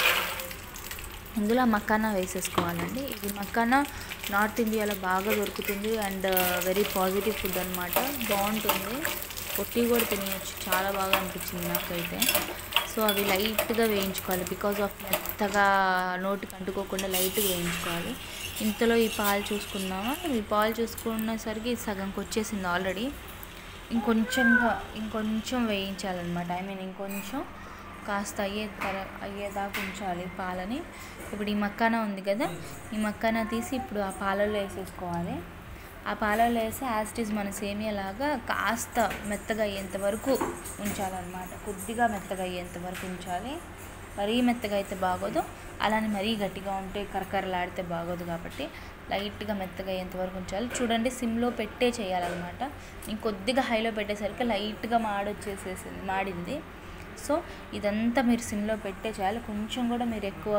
ఇందులో మక్కానా వేసేసుకోవాలండి. ఇది మక్కానా నార్త్ ఇండియాలో బాగా దొరుకుతుంది అండ్ వెరీ పాజిటివ్ ఫుడ్ అనమాట. బాగుంటుంది. పొట్టి కూడా తినేయచ్చు. చాలా బాగా అనిపించింది నాకైతే. సో అవి లైట్గా వేయించుకోవాలి. బికాజ్ ఆఫ్ మెత్తగా నోటికి అంటుకోకుండా లైట్గా వేయించుకోవాలి. ఇంతలో ఈ పాలు చూసుకున్నామా, ఈ పాలు చూసుకునేసరికి సగంకి వచ్చేసింది ఆల్రెడీ. ఇంకొంచెంగా ఇంకొంచెం వేయించాలన్నమాట. ఐ మీన్ ఇంకొంచెం కాస్త అయ్యే తర అయ్యేదాకా ఉంచాలి పాలని. ఇప్పుడు ఈ మక్కానా ఉంది కదా, ఈ మక్కానా తీసి ఇప్పుడు ఆ పాలలో వేసేసుకోవాలి. ఆ పాలలో వేసి యాజ్ ఇట్ ఈజ్ మన సేమియాలాగా కాస్త మెత్తగా అయ్యేంత వరకు ఉంచాలన్నమాట. కొద్దిగా మెత్తగా అయ్యేంత వరకు ఉంచాలి. మరీ మెత్తగా అయితే బాగోదు, అలానే మరీ గట్టిగా ఉంటే కరకరలాడితే బాగోదు. కాబట్టి లైట్గా మెత్తగా అయ్యేంత వరకు ఉంచాలి. చూడండి, సిమ్లో పెట్టే చేయాలన్నమాట. ఇంకొద్దిగా హైలో పెట్టేసరికి లైట్గా మాడొచ్చేసేసింది మాడింది. సో ఇదంతా మీరు సిమ్లో పెట్టే చేయాలి. కొంచెం కూడా మీరు ఎక్కువ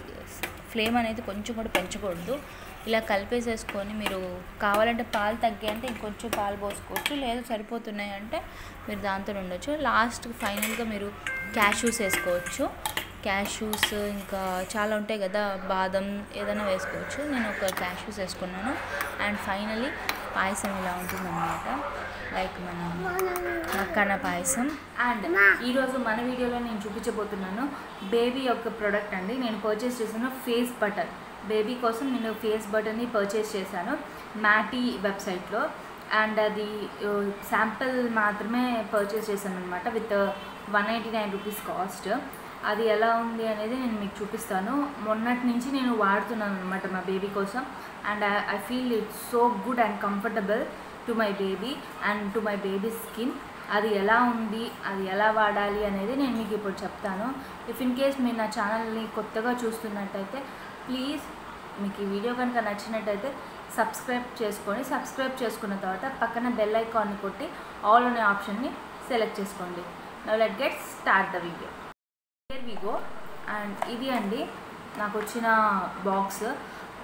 ఫ్లేమ్ అనేది కొంచెం కూడా పెంచకూడదు. ఇలా కలిపేసేసుకొని మీరు కావాలంటే పాలు తగ్గాయి అంటే ఇంకొంచెం పాలు పోసుకోవచ్చు, లేదు సరిపోతున్నాయి అంటే మీరు దాంతో ఉండొచ్చు. లాస్ట్ ఫైనల్గా మీరు క్యాష్యూస్ వేసుకోవచ్చు. క్యాష్యూస్ ఇంకా చాలా ఉంటాయి కదా, బాదం ఏదైనా వేసుకోవచ్చు. నేను ఒక క్యాష్యూస్ వేసుకున్నాను. అండ్ ఫైనలీ పాయసం ఇలా ఉంటుందన్నమాట, లైక్ మన మక్కానా పాయసం. అండ్ ఈరోజు మన వీడియోలో నేను చూపించబోతున్నాను బేబీ యొక్క ప్రోడక్ట్ అండి. నేను పర్చేస్ చేశాను ఫేస్ బటర్. బేబీ కోసం నేను ఫేస్ బటర్ని పర్చేస్ చేశాను మ్యాటీ వెబ్సైట్లో. అండ్ అది శాంపిల్ మాత్రమే పర్చేస్ చేశాను అనమాట, with one eighty nine rupees cost. అది ఎలా ఉంది అనేది నేను మీకు చూపిస్తాను. మొన్నటి నుంచి నేను వాడుతున్నాను అనమాట మా బేబీ కోసం. And I feel it's so good and comfortable to my baby and to my baby skin. అది ఎలా ఉంది, అది ఎలా వాడాలి అనేది నేను మీకు ఇప్పుడు చెప్తాను. ఇఫ్ ఇన్ కేస్ మీరు నా ఛానల్ని కొత్తగా చూస్తున్నట్టయితే ప్లీజ్ మీకు ఈ వీడియో కనుక నచ్చినట్టయితే సబ్స్క్రైబ్ చేసుకొని, సబ్స్క్రైబ్ చేసుకున్న తర్వాత పక్కన బెల్ ఐకాన్ని కొట్టి ఆల్ అనే ఆప్షన్ని సెలెక్ట్ చేసుకోండి. Now let get start the video. Here we go. And ఇది అండి నాకు వచ్చిన బాక్స్.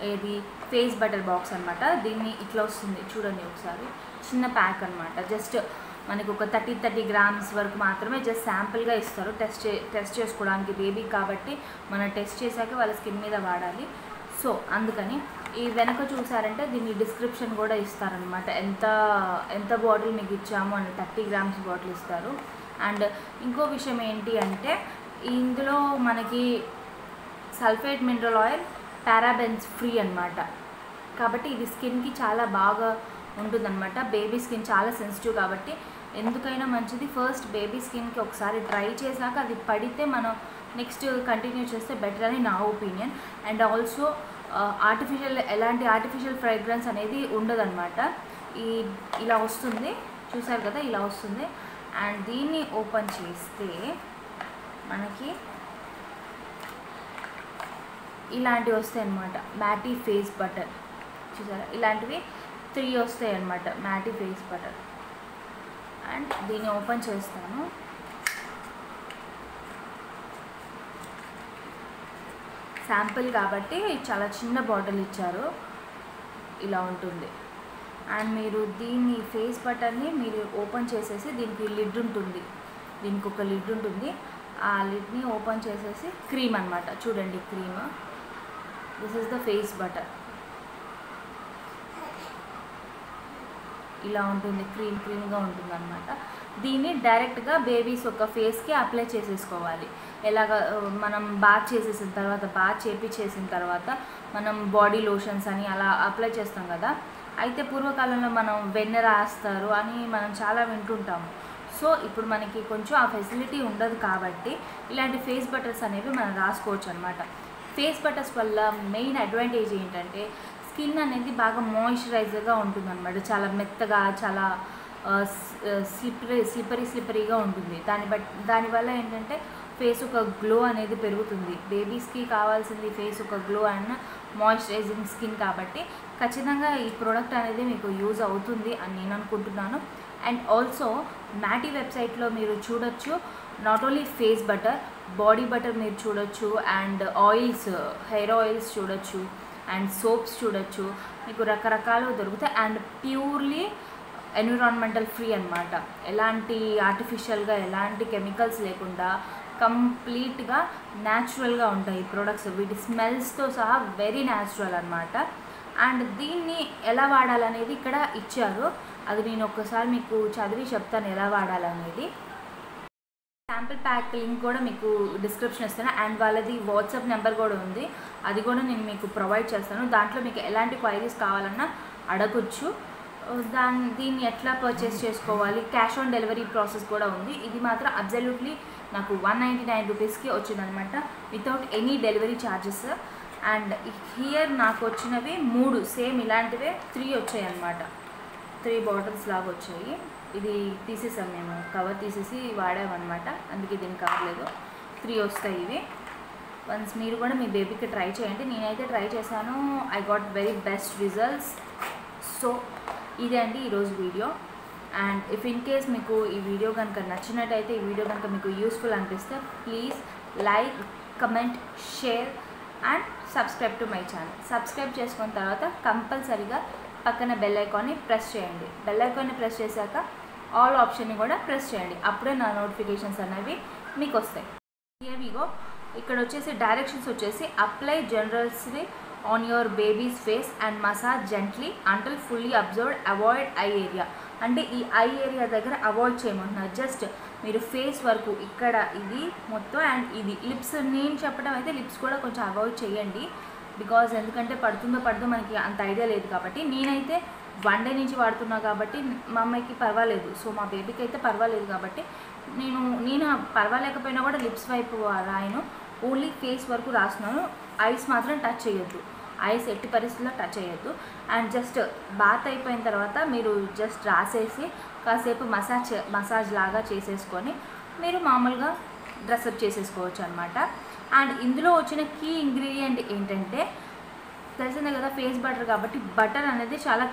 ఇది ఫేస్ బటర్ బాక్స్ అనమాట. దీన్ని ఇట్లా వస్తుంది చూడండి ఒకసారి, చిన్న ప్యాక్ అనమాట. జస్ట్ మనకు ఒక థర్టీ థర్టీ గ్రామ్స్ వరకు మాత్రమే జస్ట్ శాంపుల్గా ఇస్తారు, టెస్ట్ చే టెస్ట్ చేసుకోవడానికి. బేబీ కాబట్టి మనం టెస్ట్ చేశాక వాళ్ళ స్కిన్ మీద వాడాలి. సో అందుకని ఈ వెనక చూసారంటే దీన్ని డిస్క్రిప్షన్ కూడా ఇస్తారనమాట, ఎంత ఎంత బాటిల్ మీకు ఇచ్చాము అని. థర్టీ గ్రామ్స్ బాటిల్ ఇస్తారు. అండ్ ఇంకో విషయం ఏంటి అంటే ఇందులో మనకి sulphate mineral oil, parabens free అనమాట. కాబట్టి ఇది స్కిన్కి చాలా బాగా ఉంటుందన్నమాట. బేబీ స్కిన్ చాలా సెన్సిటివ్ కాబట్టి ఎందుకైనా మంచిది ఫస్ట్ బేబీ స్కిన్కి ఒకసారి ట్రై చేశాక అది పడితే మనం నెక్స్ట్ కంటిన్యూ చేస్తే బెటర్ అని నా ఒపీనియన్. అండ్ ఆల్సో ఆర్టిఫిషియల్ ఎలాంటి ఆర్టిఫిషియల్ ఫ్రేగ్రెన్స్ అనేది ఉండదన్నమాట. ఈ ఇలా వస్తుంది చూసారు కదా, ఇలా వస్తుంది. అండ్ దీన్ని ఓపెన్ చేస్తే మనకి ఇలాంటివి వస్తాయి అన్నమాట, మ్యాటీ ఫేస్ బటర్. చూసారా, ఇలాంటివి త్రీ వస్తాయి అన్నమాట, మ్యాటీ ఫేస్ బటర్. అండ్ దీన్ని ఓపెన్ చేస్తాను. శాంపుల్ కాబట్టి చాలా చిన్న బాటిల్ ఇచ్చారు, ఇలా ఉంటుంది. అండ్ మీరు దీన్ని ఫేస్ బటర్ని మీరు ఓపెన్ చేసేసి దీనికి లిడ్ ఉంటుంది, దీనికి ఒక లిడ్ ఉంటుంది. ఆ లిడ్ని ఓపెన్ చేసేసి క్రీమ్ అనమాట, చూడండి cream. This is the face butter. ఇలా ఉంటుంది, క్రీమ్ క్రీమ్గా ఉంటుంది అనమాట. దీన్ని డైరెక్ట్గా బేబీస్ ఒక ఫేస్కి అప్లై చేసేసుకోవాలి. ఎలాగ మనం బాత్ చేసేసిన తర్వాత, బాత్ చేపించేసిన తర్వాత మనం బాడీ లోషన్స్ అని అలా అప్లై చేస్తాం కదా. అయితే పూర్వకాలంలో మనం వెన్న రాస్తారు అని మనం చాలా వింటుంటాము. సో ఇప్పుడు మనకి కొంచెం ఆ ఫెసిలిటీ ఉండదు కాబట్టి ఇలాంటి ఫేస్ బటర్స్ అనేవి మనం రాసుకోవచ్చు అనమాట. ఫేస్ బటర్స్ వల్ల మెయిన్ అడ్వాంటేజ్ ఏంటంటే స్కిన్ అనేది బాగా మాయిశ్చరైజర్గా ఉంటుందన్నమాట. చాలా మెత్తగా, చాలా స్లిప్పరీ స్లిప్పరీ స్లిప్పరీగా ఉంటుంది. దాన్ని బట్ దానివల్ల ఏంటంటే ఫేస్ ఒక గ్లో అనేది పెరుగుతుంది. బేబీస్కి కావాల్సింది ఫేస్ ఒక గ్లో అండ్ మాయిశ్చరైజింగ్ స్కిన్ కాబట్టి ఖచ్చితంగా ఈ ప్రోడక్ట్ అనేది మీకు యూజ్ అవుతుంది అని నేను అనుకుంటున్నాను. అండ్ ఆల్సో మ్యాటీ వెబ్సైట్లో మీరు చూడొచ్చు, not only face butter, body butter మీరు చూడొచ్చు. అండ్ ఆయిల్స్, హెయిర్ ఆయిల్స్ చూడొచ్చు. అండ్ సోప్స్ చూడొచ్చు. మీకు రకరకాలు దొరుకుతాయి. అండ్ ప్యూర్లీ ఎన్విరాన్మెంటల్ ఫ్రీ అనమాట. ఎలాంటి ఆర్టిఫిషియల్గా ఎలాంటి కెమికల్స్ లేకుండా కంప్లీట్గా న్యాచురల్గా ఉంటాయి ఈ ప్రోడక్ట్స్. వీటి స్మెల్స్తో సహా వెరీ న్యాచురల్ అనమాట. అండ్ దీన్ని ఎలా వాడాలనేది ఇక్కడ ఇచ్చారు, అది నేను ఒక్కసారి మీకు చదివి చెప్తాను ఎలా వాడాలనేది. శాంపిల్ ప్యాక్ లింక్ కూడా మీకు డిస్క్రిప్షన్ ఇస్తాను. అండ్ వాళ్ళది వాట్సాప్ నెంబర్ కూడా ఉంది, అది కూడా నేను మీకు ప్రొవైడ్ చేస్తాను. దాంట్లో మీకు ఎలాంటి క్వైరీస్ కావాలన్నా అడగొచ్చు. దాన్ని దీన్ని ఎట్లా పర్చేస్ చేసుకోవాలి, క్యాష్ ఆన్ డెలివరీ ప్రాసెస్ కూడా ఉంది. ఇది మాత్రం అబ్జల్యూట్లీ నాకు వన్ నైంటీ నైన్ రూపీస్కి వచ్చిందనమాట, without any delivery charges. And here నాకు వచ్చినవి మూడు సేమ్ ఇలాంటివే త్రీ వచ్చాయి అన్నమాట. త్రీ బాటిల్స్ లాగా వచ్చాయి. ఇది తీసేసాం మేము, కవర్ తీసేసి వాడామన్నమాట, అందుకే దీనికి కావలేదు. త్రీ వస్తాయి ఇవి. వన్స్ మీరు కూడా మీ బేబీకి ట్రై చేయండి. నేనైతే ట్రై చేశాను, I got very best results. So ఇదే అండి ఈరోజు వీడియో. అండ్ ఇఫ్ ఇన్ కేస్ మీకు ఈ వీడియో కనుక నచ్చినట్టయితే, ఈ వీడియో కనుక మీకు యూస్ఫుల్ అనిపిస్తే please like, comment, share and subscribe to my channel. Subscribe చేసుకున్న తర్వాత కంపల్సరీగా పక్కన బెల్ ఐకాన్ని ప్రెస్ చేయండి. బెల్ ఐకాన్ని ప్రెస్ చేశాక ఆల్ ఆప్షన్ని కూడా ప్రెస్ చేయండి, అప్పుడే నా నోటిఫికేషన్స్ అనేవి మీకు వస్తాయి. Here we go. ఇక్కడ వచ్చేసి డైరెక్షన్స్ వచ్చేసి apply generously on your baby's face and massage gently until fully absorbed, avoid eye area. అంటే ఈ ఐ ఏరియా దగ్గర అవాయిడ్ చేయమంటున్నారు. జస్ట్ మీరు ఫేస్ వరకు ఇక్కడ ఇది మొత్తం అండ్ ఇది లిప్స్, నేను చెప్పడం అయితే లిప్స్ కూడా కొంచెం అవాయిడ్ చేయండి. బికాజ్ ఎందుకంటే పడుతుందో పడుతుందో మనకి అంత ఐడియా లేదు కాబట్టి. నేనైతే వన్ డే నుంచి వాడుతున్నా కాబట్టి మా అమ్మాయికి పర్వాలేదు, సో మా బేబీకి అయితే పర్వాలేదు కాబట్టి నేను నేను పర్వాలేకపోయినా కూడా లిప్స్ వైపు రాయను, ఓన్లీ ఫేస్ వరకు రాస్తున్నాను. ఐస్ మాత్రం టచ్ చేయొద్దు, ఐస్ ఎట్టి పరిస్థితుల్లో టచ్ చేయొద్దు. అండ్ జస్ట్ బాత్ అయిపోయిన తర్వాత మీరు జస్ట్ రాసేసి కాసేపు మసాజ్ మసాజ్ లాగా చేసేసుకొని మీరు మామూలుగా డ్రెస్అప్ చేసేసుకోవచ్చు అనమాట. అండ్ ఇందులో వచ్చిన కీ ఇంగ్రీడియంట్ ఏంటంటే తెలిసిందే కదా, ఫేస్ బటర్ కాబట్టి బటర్ అనేది చాలా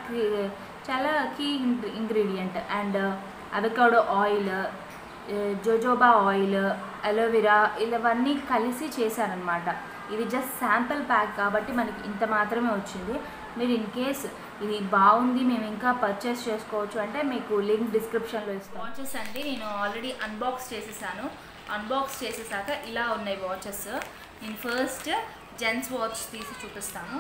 చాలా key ingredient. And avocado oil, jojoba oil, aloe vera కలిసి చేశారనమాట ఇది జస్ట్ శాంపిల్ ప్యాక్ కాబట్టి మనకి ఇంత మాత్రమే వచ్చింది. మీరు ఇన్ కేస్ ఇది బాగుంది మేము ఇంకా పర్చేస్ చేసుకోవచ్చు అంటే మీకు లింక్ డిస్క్రిప్షన్లో ఇస్తాను. వాచెస్ అండి నేను ఆల్రెడీ అన్బాక్స్ చేసేసాను. అన్బాక్స్ చేసేసాక ఇలా ఉన్నాయి వాచెస్. నేను ఫస్ట్ జెంట్స్ వాచ్ తీసి చూపిస్తాను.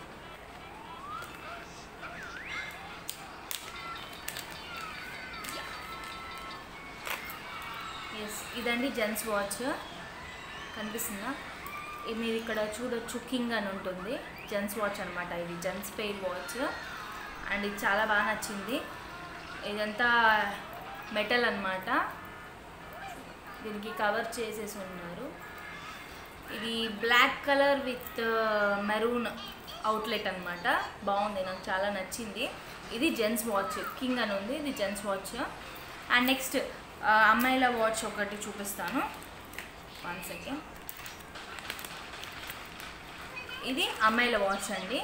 ఎస్ ఇదండి జెంట్స్ వాచ్, కనిపిస్తుందా? మీరు ఇక్కడ చూడొచ్చు కింగ్ అని ఉంటుంది. జెంట్స్ వాచ్ అనమాట, ఇది జెంట్స్ పెయిర్ వాచ్ అండ్ ఇది చాలా బాగా నచ్చింది. ఇదంతా మెటల్ అనమాట, దీనికి కవర్ చేసేసి ఉన్నారు. ఇది black colour with maroon outlet అనమాట, బాగుంది, నాకు చాలా నచ్చింది. ఇది జెంట్స్ వాచ్, కింగ్ అని ఉంది, ఇది జెంట్స్ వాచ్. అండ్ నెక్స్ట్ అమ్మాయిల వాచ్ ఒకటి చూపిస్తాను, వన్ సెకండ్. ఇది అమ్మాయిల వాచ్ అండి.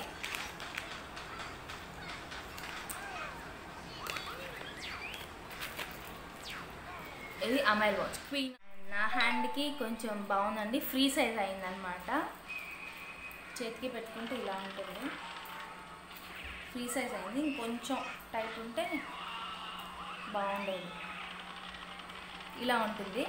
ఇది అమ్మాయిల వాచ్ క్వీన్. నా హ్యాండ్కి కొంచెం బాగుందండి, ఫ్రీ సైజ్ అయిందనమాట. చేతికి పెట్టుకుంటే ఇలా ఉంటుంది, ఫ్రీ సైజ్ అయింది. ఇంకొంచెం టైట్ ఉంటే బాగుండేది, ఇలా ఉంటుంది.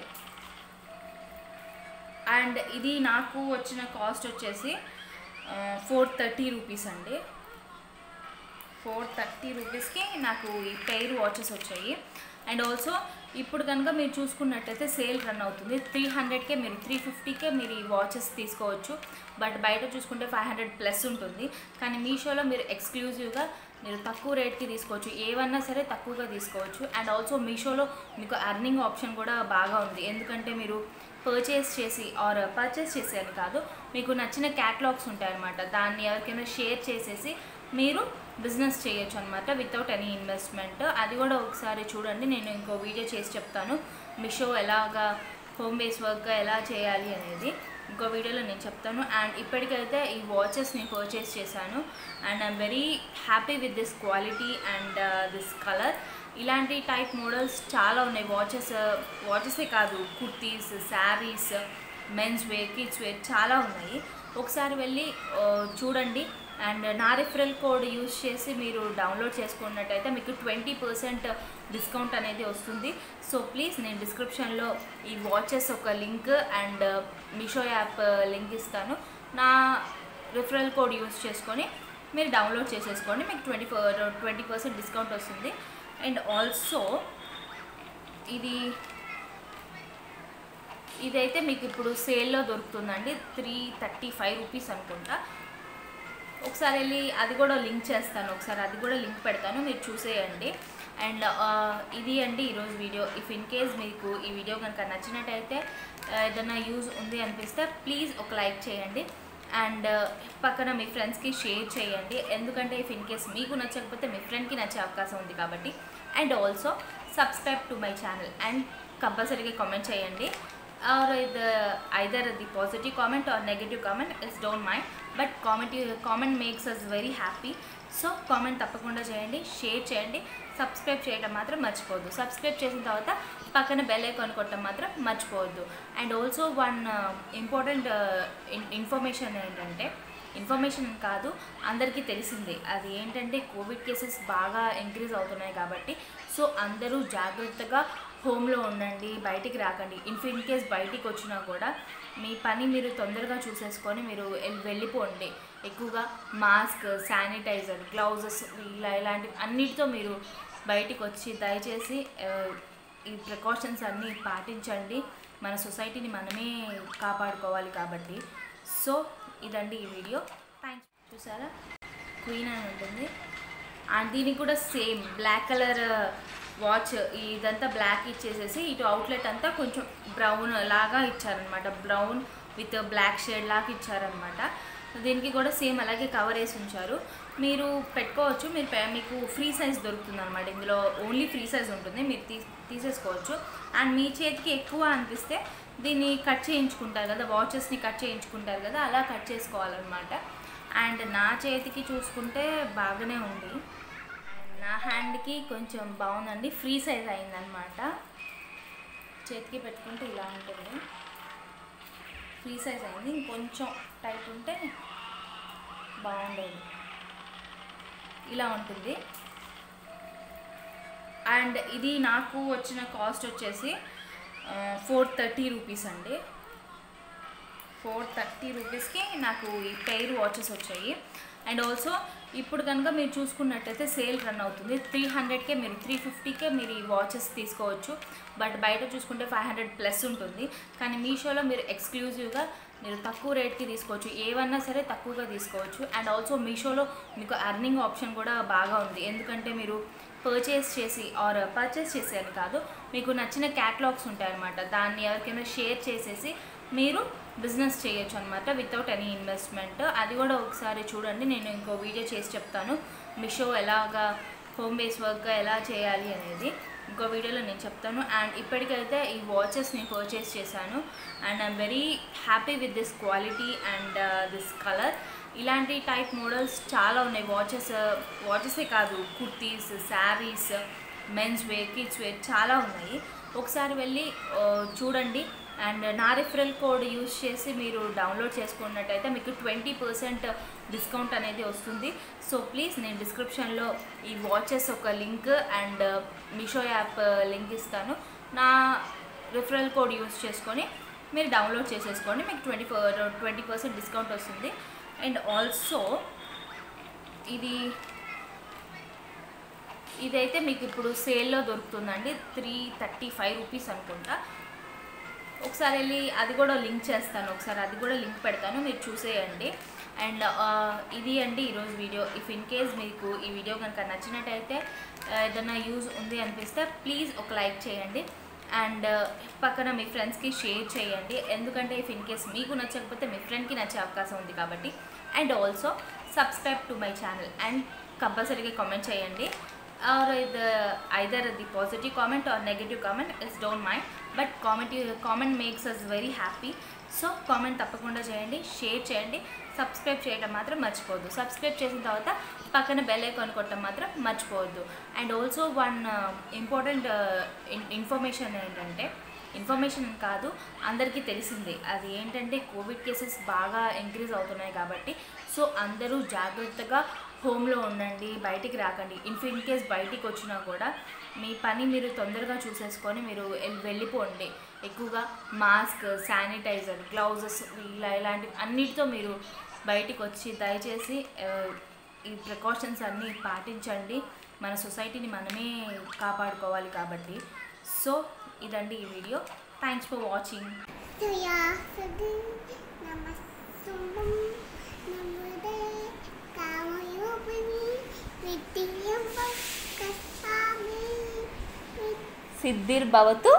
అండ్ ఇది నాకు వచ్చిన కాస్ట్ వచ్చేసి ఫోర్ థర్టీ రూపీస్ అండి. ఫోర్ థర్టీ రూపీస్కి నాకు ఈ పెయిర్ వాచెస్ వచ్చాయి. అండ్ ఆల్సో ఇప్పుడు కనుక మీరు చూసుకున్నట్టయితే సేల్ రన్ అవుతుంది. త్రీ హండ్రెడ్కే మీరు త్రీ ఫిఫ్టీకే మీరు ఈ వాచెస్ తీసుకోవచ్చు. బట్ బయట చూసుకుంటే ఫైవ్ హండ్రెడ్ ప్లస్ ఉంటుంది. కానీ మీషోలో మీరు ఎక్స్క్లూజివ్గా మీరు తక్కువ రేట్కి తీసుకోవచ్చు, ఏవన్నా సరే తక్కువగా తీసుకోవచ్చు. అండ్ ఆల్సో మీషోలో మీకు అర్నింగ్ ఆప్షన్ కూడా బాగా ఉంది. ఎందుకంటే మీరు పర్చేస్ చేసి ఆర్ పర్చేస్ చేసేది కాదు, మీకు నచ్చిన క్యాటలాగ్స్ ఉంటాయన్నమాట, దాన్ని ఎవరికైనా షేర్ చేసేసి మీరు బిజినెస్ చేయొచ్చు అనమాట వితౌట్ ఎనీ ఇన్వెస్ట్మెంట్. అది కూడా ఒకసారి చూడండి, నేను ఇంకో వీడియో చేసి చెప్తాను మీషో ఎలాగా హోమ్ బేస్ వర్క్గా ఎలా చేయాలి అనేది ఇంకో వీడియోలో నేను చెప్తాను. అండ్ ఇప్పటికైతే ఈ వాచెస్ నేను పర్చేస్ చేశాను and I'm very happy with this quality and this colour. ఇలాంటి టైప్ మోడల్స్ చాలా ఉన్నాయి. వాచెస్ వాచెసే కాదు, kurtis, saris, men's wear, kids wear చాలా ఉన్నాయి. ఒకసారి వెళ్ళి చూడండి. అండ్ నా రిఫరల్ కోడ్ యూజ్ చేసి మీరు డౌన్లోడ్ చేసుకున్నట్టయితే మీకు ట్వంటీ పర్సెంట్ డిస్కౌంట్ అనేది వస్తుంది. సో ప్లీజ్ నేను డిస్క్రిప్షన్లో ఈ వాచెస్ ఒక link and Meesho app link ఇస్తాను. నా రిఫరల్ కోడ్ యూజ్ చేసుకొని మీరు డౌన్లోడ్ చేసేసుకోండి, మీకు ట్వంటీ ట్వంటీ పర్సెంట్ డిస్కౌంట్ వస్తుంది. అండ్ ఆల్సో ఇది ఇదైతే మీకు ఇప్పుడు సేల్లో దొరుకుతుందండి, త్రీ థర్టీ ఫైవ్ రూపీస్ అనుకుంటా. ఒకసారి వెళ్ళి అది కూడా లింక్ చేస్తాను, ఒకసారి అది కూడా లింక్ పెడతాను, మీరు చూసేయండి. అండ్ ఇది అండి ఈరోజు వీడియో. ఇఫ్ ఇన్ కేస్ మీకు ఈ వీడియో కనుక నచ్చినట్టయితే ఏదైనా యూజ్ ఉంది అనిపిస్తే ప్లీజ్ ఒక లైక్ చేయండి అండ్ పక్కన మీ ఫ్రెండ్స్కి షేర్ చేయండి. ఎందుకంటే ఇఫ్ ఇన్ కేస్ మీకు నచ్చకపోతే మీ ఫ్రెండ్కి నచ్చే అవకాశం ఉంది కాబట్టి. And also subscribe to my channel and కంపల్సరీగా కామెంట్ చేయండి. or the either the positive comment or negative comment is don't mind, but comment comment makes us very happy. So comment తప్పకుండా చేయండి, షేర్ చేయండి, సబ్స్క్రైబ్ చేయడం మాత్రం మర్చిపోవద్దు. Subscribe చేసిన తర్వాత పక్కన బెల్ ఐకాన్ కొట్టడం మాత్రం మర్చిపోవద్దు. And also one important information ఏంటంటే, ఇన్ఫర్మేషన్ కాదు అందరికీ తెలిసిందే, అది ఏంటంటే కోవిడ్ కేసెస్ బాగా ఇంక్రీజ్ అవుతున్నాయి కాబట్టి సో అందరూ జాగ్రత్తగా హోమ్లో ఉండండి, బయటికి రాకండి. ఇన్ఫ్ ఇన్ కేస్ బయటికి వచ్చినా కూడా మీ పని మీరు తొందరగా చూసేసుకొని మీరు వెళ్ళిపోండి. ఎక్కువగా మాస్క్, శానిటైజర్, గ్లౌజెస్ ఇలా ఇలాంటి అన్నిటితో మీరు బయటికి వచ్చి దయచేసి ఈ ప్రికాషన్స్ అన్నీ పాటించండి. మన సొసైటీని మనమే కాపాడుకోవాలి కాబట్టి. సో ఇదండి ఈ వీడియో. థ్యాంక్స్. చూసారా క్వీన్ అని ఉంటుంది అండ్ దీనికి కూడా సేమ్ బ్లాక్ కలర్ వాచ్, ఇదంతా బ్లాక్ ఇచ్చేసేసి ఇటు అవుట్లెట్ అంతా కొంచెం బ్రౌన్ లాగా ఇచ్చారనమాట, బ్రౌన్ విత్ బ్లాక్ షేడ్ లాగా ఇచ్చారనమాట. దీనికి కూడా సేమ్ అలాగే కవర్ వేసి ఉంచారు, మీరు పెట్టుకోవచ్చు. మీరు మీకు ఫ్రీ సైజ్ దొరుకుతుంది అనమాట, ఇందులో ఓన్లీ ఫ్రీ సైజ్ ఉంటుంది, మీరు తీ తీసేసుకోవచ్చు. అండ్ మీ చేతికి ఎక్కువ అనిపిస్తే దీన్ని కట్ చేయించుకుంటారు కదా, వాచెస్ని కట్ చేయించుకుంటారు కదా, అలా కట్ చేసుకోవాలన్నమాట. అండ్ నా చేతికి చూసుకుంటే బాగానే ఉంది, నా హ్యాండ్కి కొంచెం బాగుందండి, ఫ్రీ సైజ్ అయిందనమాట. చేతికి పెట్టుకుంటే ఇలా ఉంటుంది. ఫ్రీ సైజ్ అయింది, ఇంకొంచెం టైట్ ఉంటే బాగుండేది. ఇలా ఉంటుంది. అండ్ ఇది నాకు వచ్చిన కాస్ట్ వచ్చేసి ఫోర్ థర్టీ రూపీస్ అండి. ఫోర్ థర్టీ రూపీస్కి నాకు ఈ పెయిర్ వాచెస్ వచ్చాయి. అండ్ ఆల్సో ఇప్పుడు కనుక మీరు చూసుకున్నట్టయితే సేల్ రన్ అవుతుంది. త్రీ హండ్రెడ్కే మీరు త్రీ ఫిఫ్టీకే మీరు ఈ వాచెస్ తీసుకోవచ్చు. బట్ బయట చూసుకుంటే ఫైవ్ హండ్రెడ్ ప్లస్ ఉంటుంది. కానీ మీషోలో మీరు ఎక్స్క్లూజివ్గా మీరు తక్కువ రేట్కి తీసుకోవచ్చు. ఏవన్నా సరే తక్కువగా తీసుకోవచ్చు. అండ్ ఆల్సో మీషోలో మీకు అర్నింగ్ ఆప్షన్ కూడా బాగా ఉంది. ఎందుకంటే మీరు పర్చేస్ చేసి ఆర్ పర్చేస్ చేసి అని కాదు, మీకు నచ్చిన క్యాటలాగ్స్ ఉంటాయన్నమాట. దాన్ని ఎవరికైనా షేర్ చేసేసి మీరు బిజినెస్ చేయొచ్చు అనమాట వితౌట్ ఎనీ ఇన్వెస్ట్మెంట్. అది కూడా ఒకసారి చూడండి. నేను ఇంకో వీడియో చేసి చెప్తాను మీషో ఎలాగా హోమ్ బేస్ వర్క్గా ఎలా చేయాలి అనేది ఇంకో వీడియోలో నేను చెప్తాను. అండ్ ఇప్పటికైతే ఈ వాచెస్ నేను పర్చేస్ చేశాను. And I'm very happy with this quality and this colour. ఇలాంటి టైప్ మోడల్స్ చాలా ఉన్నాయి. వాచెస్ వాచెసే కాదు, kurtis, saris, men's wear, kids wear చాలా ఉన్నాయి. ఒకసారి వెళ్ళి చూడండి. అండ్ నా రిఫరల్ కోడ్ యూజ్ చేసి మీరు డౌన్లోడ్ చేసుకున్నట్టయితే మీకు ట్వంటీ పర్సెంట్ డిస్కౌంట్ అనేది వస్తుంది. సో ప్లీజ్ నేను డిస్క్రిప్షన్లో ఈ వాచెస్ ఒక link and Meesho app link ఇస్తాను. నా రిఫరల్ కోడ్ యూజ్ చేసుకొని మీరు డౌన్లోడ్ చేసేసుకోండి. మీకు ట్వంటీ ట్వంటీ పర్సెంట్ డిస్కౌంట్ వస్తుంది. అండ్ ఆల్సో ఇది ఇదైతే మీకు ఇప్పుడు సేల్లో దొరుకుతుందండి. త్రీ థర్టీ ఫైవ్ రూపీస్ అనుకుంటా. ఒకసారి వెళ్ళి అది కూడా లింక్ చేస్తాను, ఒకసారి అది కూడా లింక్ పెడతాను, మీరు చూసేయండి. అండ్ ఇది అండి ఈరోజు వీడియో. ఇఫ్ ఇన్ కేస్ మీకు ఈ వీడియో కనుక నచ్చినట్టయితే ఏదైనా యూజ్ ఉంది అనిపిస్తే ప్లీజ్ ఒక లైక్ చేయండి. అండ్ పక్కన మీ ఫ్రెండ్స్కి షేర్ చేయండి. ఎందుకంటే ఇఫ్ ఇన్ కేస్ మీకు నచ్చకపోతే మీ ఫ్రెండ్కి నచ్చే అవకాశం ఉంది కాబట్టి. And also subscribe to my channel and కంపల్సరీగా కామెంట్ చేయండి. or the either the positive comment or negative comment, is don't mind, but comment comment makes us very happy. So comment తప్పకుండా చేయండి, షేర్ చేయండి, సబ్స్క్రైబ్ చేయడం మాత్రం మర్చిపోవద్దు. Subscribe చేసిన తర్వాత పక్కన బెల్ ఐకాన్ కొట్టడం మాత్రం మర్చిపోవద్దు. And also one important information ఏంటంటే, ఇన్ఫర్మేషన్ కాదు అందరికీ తెలిసిందే, అది ఏంటంటే కోవిడ్ కేసెస్ బాగా ఇంక్రీజ్ అవుతున్నాయి కాబట్టి సో అందరూ జాగ్రత్తగా హోమ్లో ఉండండి, బయటికి రాకండి. ఇన్ఫ్ ఇన్ కేస్ బయటికి వచ్చినా కూడా మీ పని మీరు తొందరగా చూసేసుకొని మీరు వెళ్ళిపోండి. ఎక్కువగా మాస్క్, శానిటైజర్, గ్లౌజెస్ ఇలా ఇలాంటి అన్నిటితో మీరు బయటికి వచ్చి దయచేసి ఈ ప్రికాషన్స్ అన్నీ పాటించండి. మన సొసైటీని మనమే కాపాడుకోవాలి కాబట్టి. సో ఇదండి ఈ వీడియో. Thanks for watching. సిద్ధిర్భవతు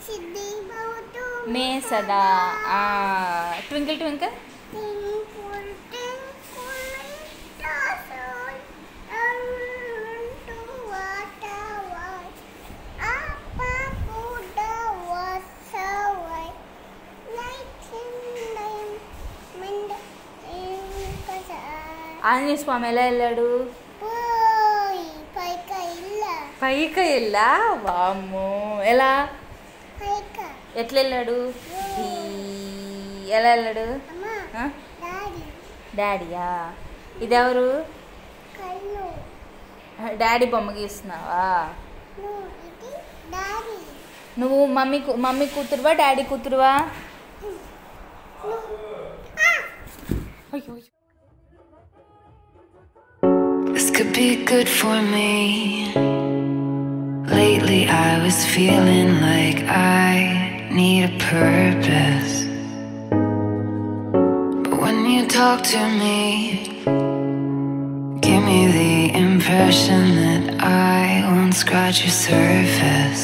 మే సదా. ట్వింకిల్ ట్వింకిల్ ఆంజనేయ స్వామి ఎలా వెళ్ళాడు? పైకి వెళ్ళా. వామ్మో, ఎలా ఎట్లా వెళ్ళాడు? ఎలా వెళ్ళాడు? డాడీయా? ఇదెవరు? డాడీ బొమ్మ గీస్తున్నావా? నువ్వు మమ్మీ మమ్మీ కూతురువా డాడీ కూతురువా? This could be good for me. Lately I was feeling like I need a purpose, but when you talk to me, give me the impression that I won't scratch your surface.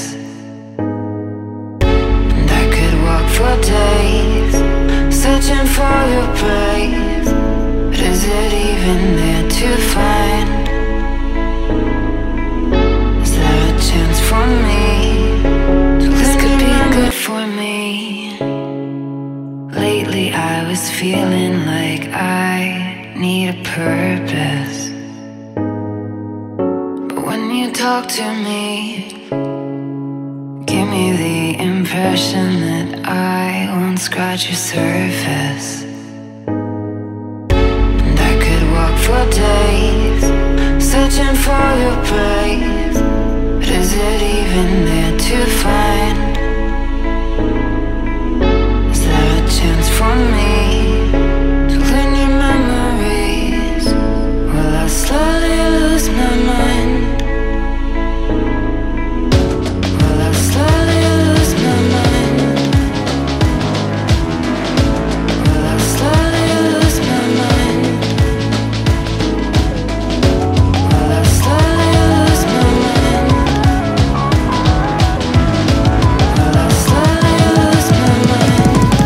And I could walk for days searching for your praise, but is it even there to find? Is there a chance for me? So this could be good for me. Lately I was feeling like I need a purpose, but when you talk to me, give me me the impression that I won't scratch your surface. And I could walk for days, searching for your praise. But is it even there to find? Is there a chance for me to learn your memories? Will I slowly lose my mind? Will I slowly lose my mind? Will I slowly lose my mind? Will I slowly lose my mind? Will I slowly lose my mind?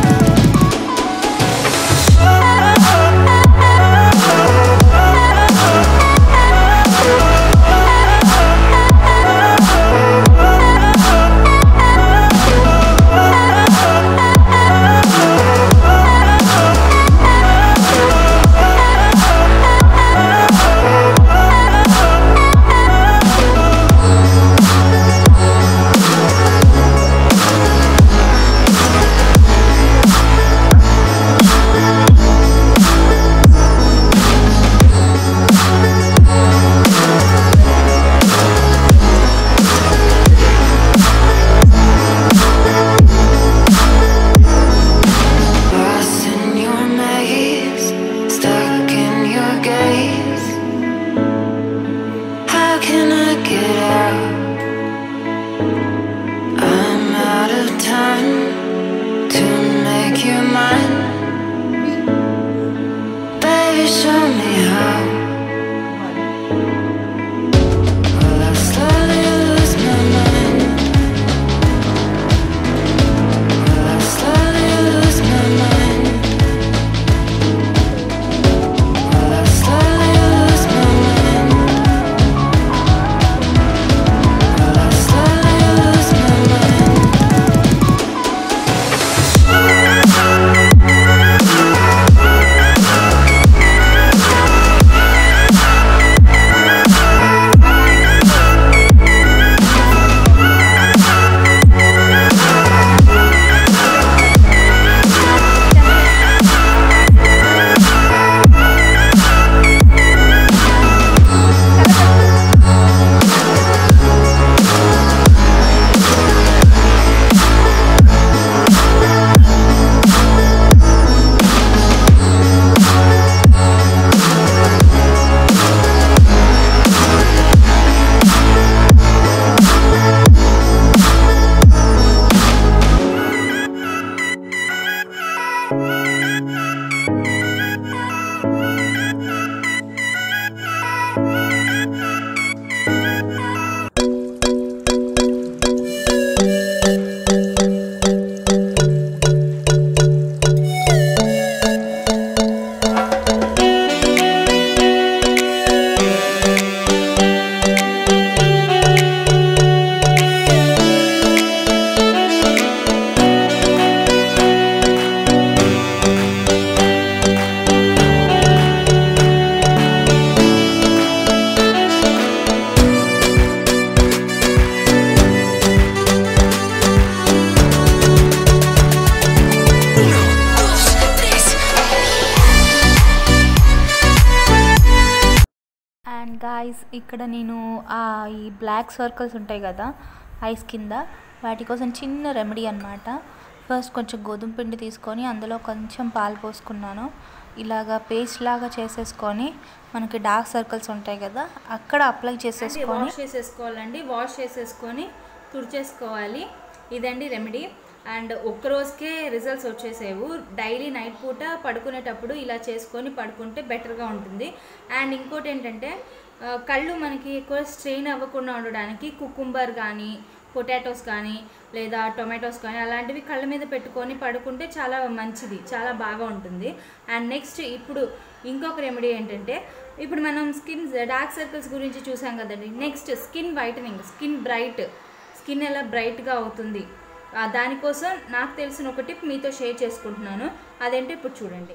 Lost in your maze, stuck in your gaze. How can I get out? I'm out of time to make you mine. Baby, show me how. Will I slowly lose my mind? Will I slowly lose my mind? Will I slowly lose my mind? Will I slowly lose my mind? And guys ఇక్కడ నేను ఆ ఈ black circles ఉంటాయి కదా ice కింద, వాటి కోసం చిన్న రెమెడీ అన్నమాట. ఫస్ట్ కొంచెం గోధుమ పిండి తీసుకొని అందులో కొంచెం పాలు పోసుకున్నాను. ఇలాగా పేస్ట్ లాగా చేసేసుకొని మనకి డార్క్ సర్కిల్స్ ఉంటాయి కదా అక్కడ అప్లై చేసేసుకొని వాష్ చేసేసుకోవాలండి. వాష్ చేసేసుకొని తుడిచేసుకోవాలి. ఇదండి రెమెడీ. అండ్ ఒక్క రోజుకే రిజల్ట్స్ వచ్చేసేవు. డైలీ నైట్ పూట పడుకునేటప్పుడు ఇలా చేసుకొని పడుకుంటే బెటర్గా ఉంటుంది. అండ్ ఇంకోటి ఏంటంటే కళ్ళు మనకి ఎక్కువ స్ట్రెయిన్ అవ్వకుండా ఉండడానికి కుకుంబర్ కానీ పొటాటోస్ కానీ లేదా టొమాటోస్ కానీ అలాంటివి కళ్ళ మీద పెట్టుకొని పడుకుంటే చాలా మంచిది, చాలా బాగా ఉంటుంది. అండ్ నెక్స్ట్ ఇప్పుడు ఇంకొక రెమెడీ ఏంటంటే, ఇప్పుడు మనం స్కిన్ డార్క్ సర్కిల్స్ గురించి చూసాం కదండి. Next skin whitening, skin bright, skin ఎలా బ్రైట్గా అవుతుంది దానికోసం నాకు తెలిసిన ఒక టిప్ మీతో షేర్ చేసుకుంటున్నాను. అదేంటో ఇప్పుడు చూడండి.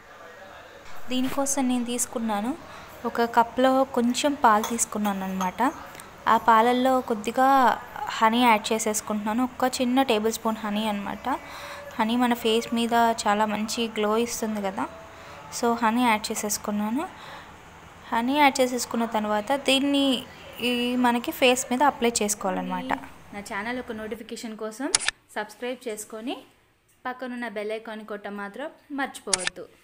దీనికోసం నేను తీసుకున్నాను ఒక కప్లో కొంచెం పాలు తీసుకున్నాను అనమాట. ఆ పాలల్లో కొద్దిగా హనీ యాడ్ చేసేసుకుంటున్నాను. ఒక్క చిన్న టేబుల్ స్పూన్ హనీ అనమాట. హనీ మన ఫేస్ మీద చాలా మంచి గ్లో ఇస్తుంది కదా, సో హనీ యాడ్ చేసేసుకున్నాను. హనీ యాడ్ చేసేసుకున్న తర్వాత దీన్ని ఈ మనకి ఫేస్ మీద అప్లై చేసుకోవాలన్నమాట. నా ఛానల్ ఒక నోటిఫికేషన్ కోసం సబ్స్క్రైబ్ చేసుకొని పక్కనున్న బెల్ ఐకాన్ కొట్టడం మాత్రం మర్చిపోవద్దు.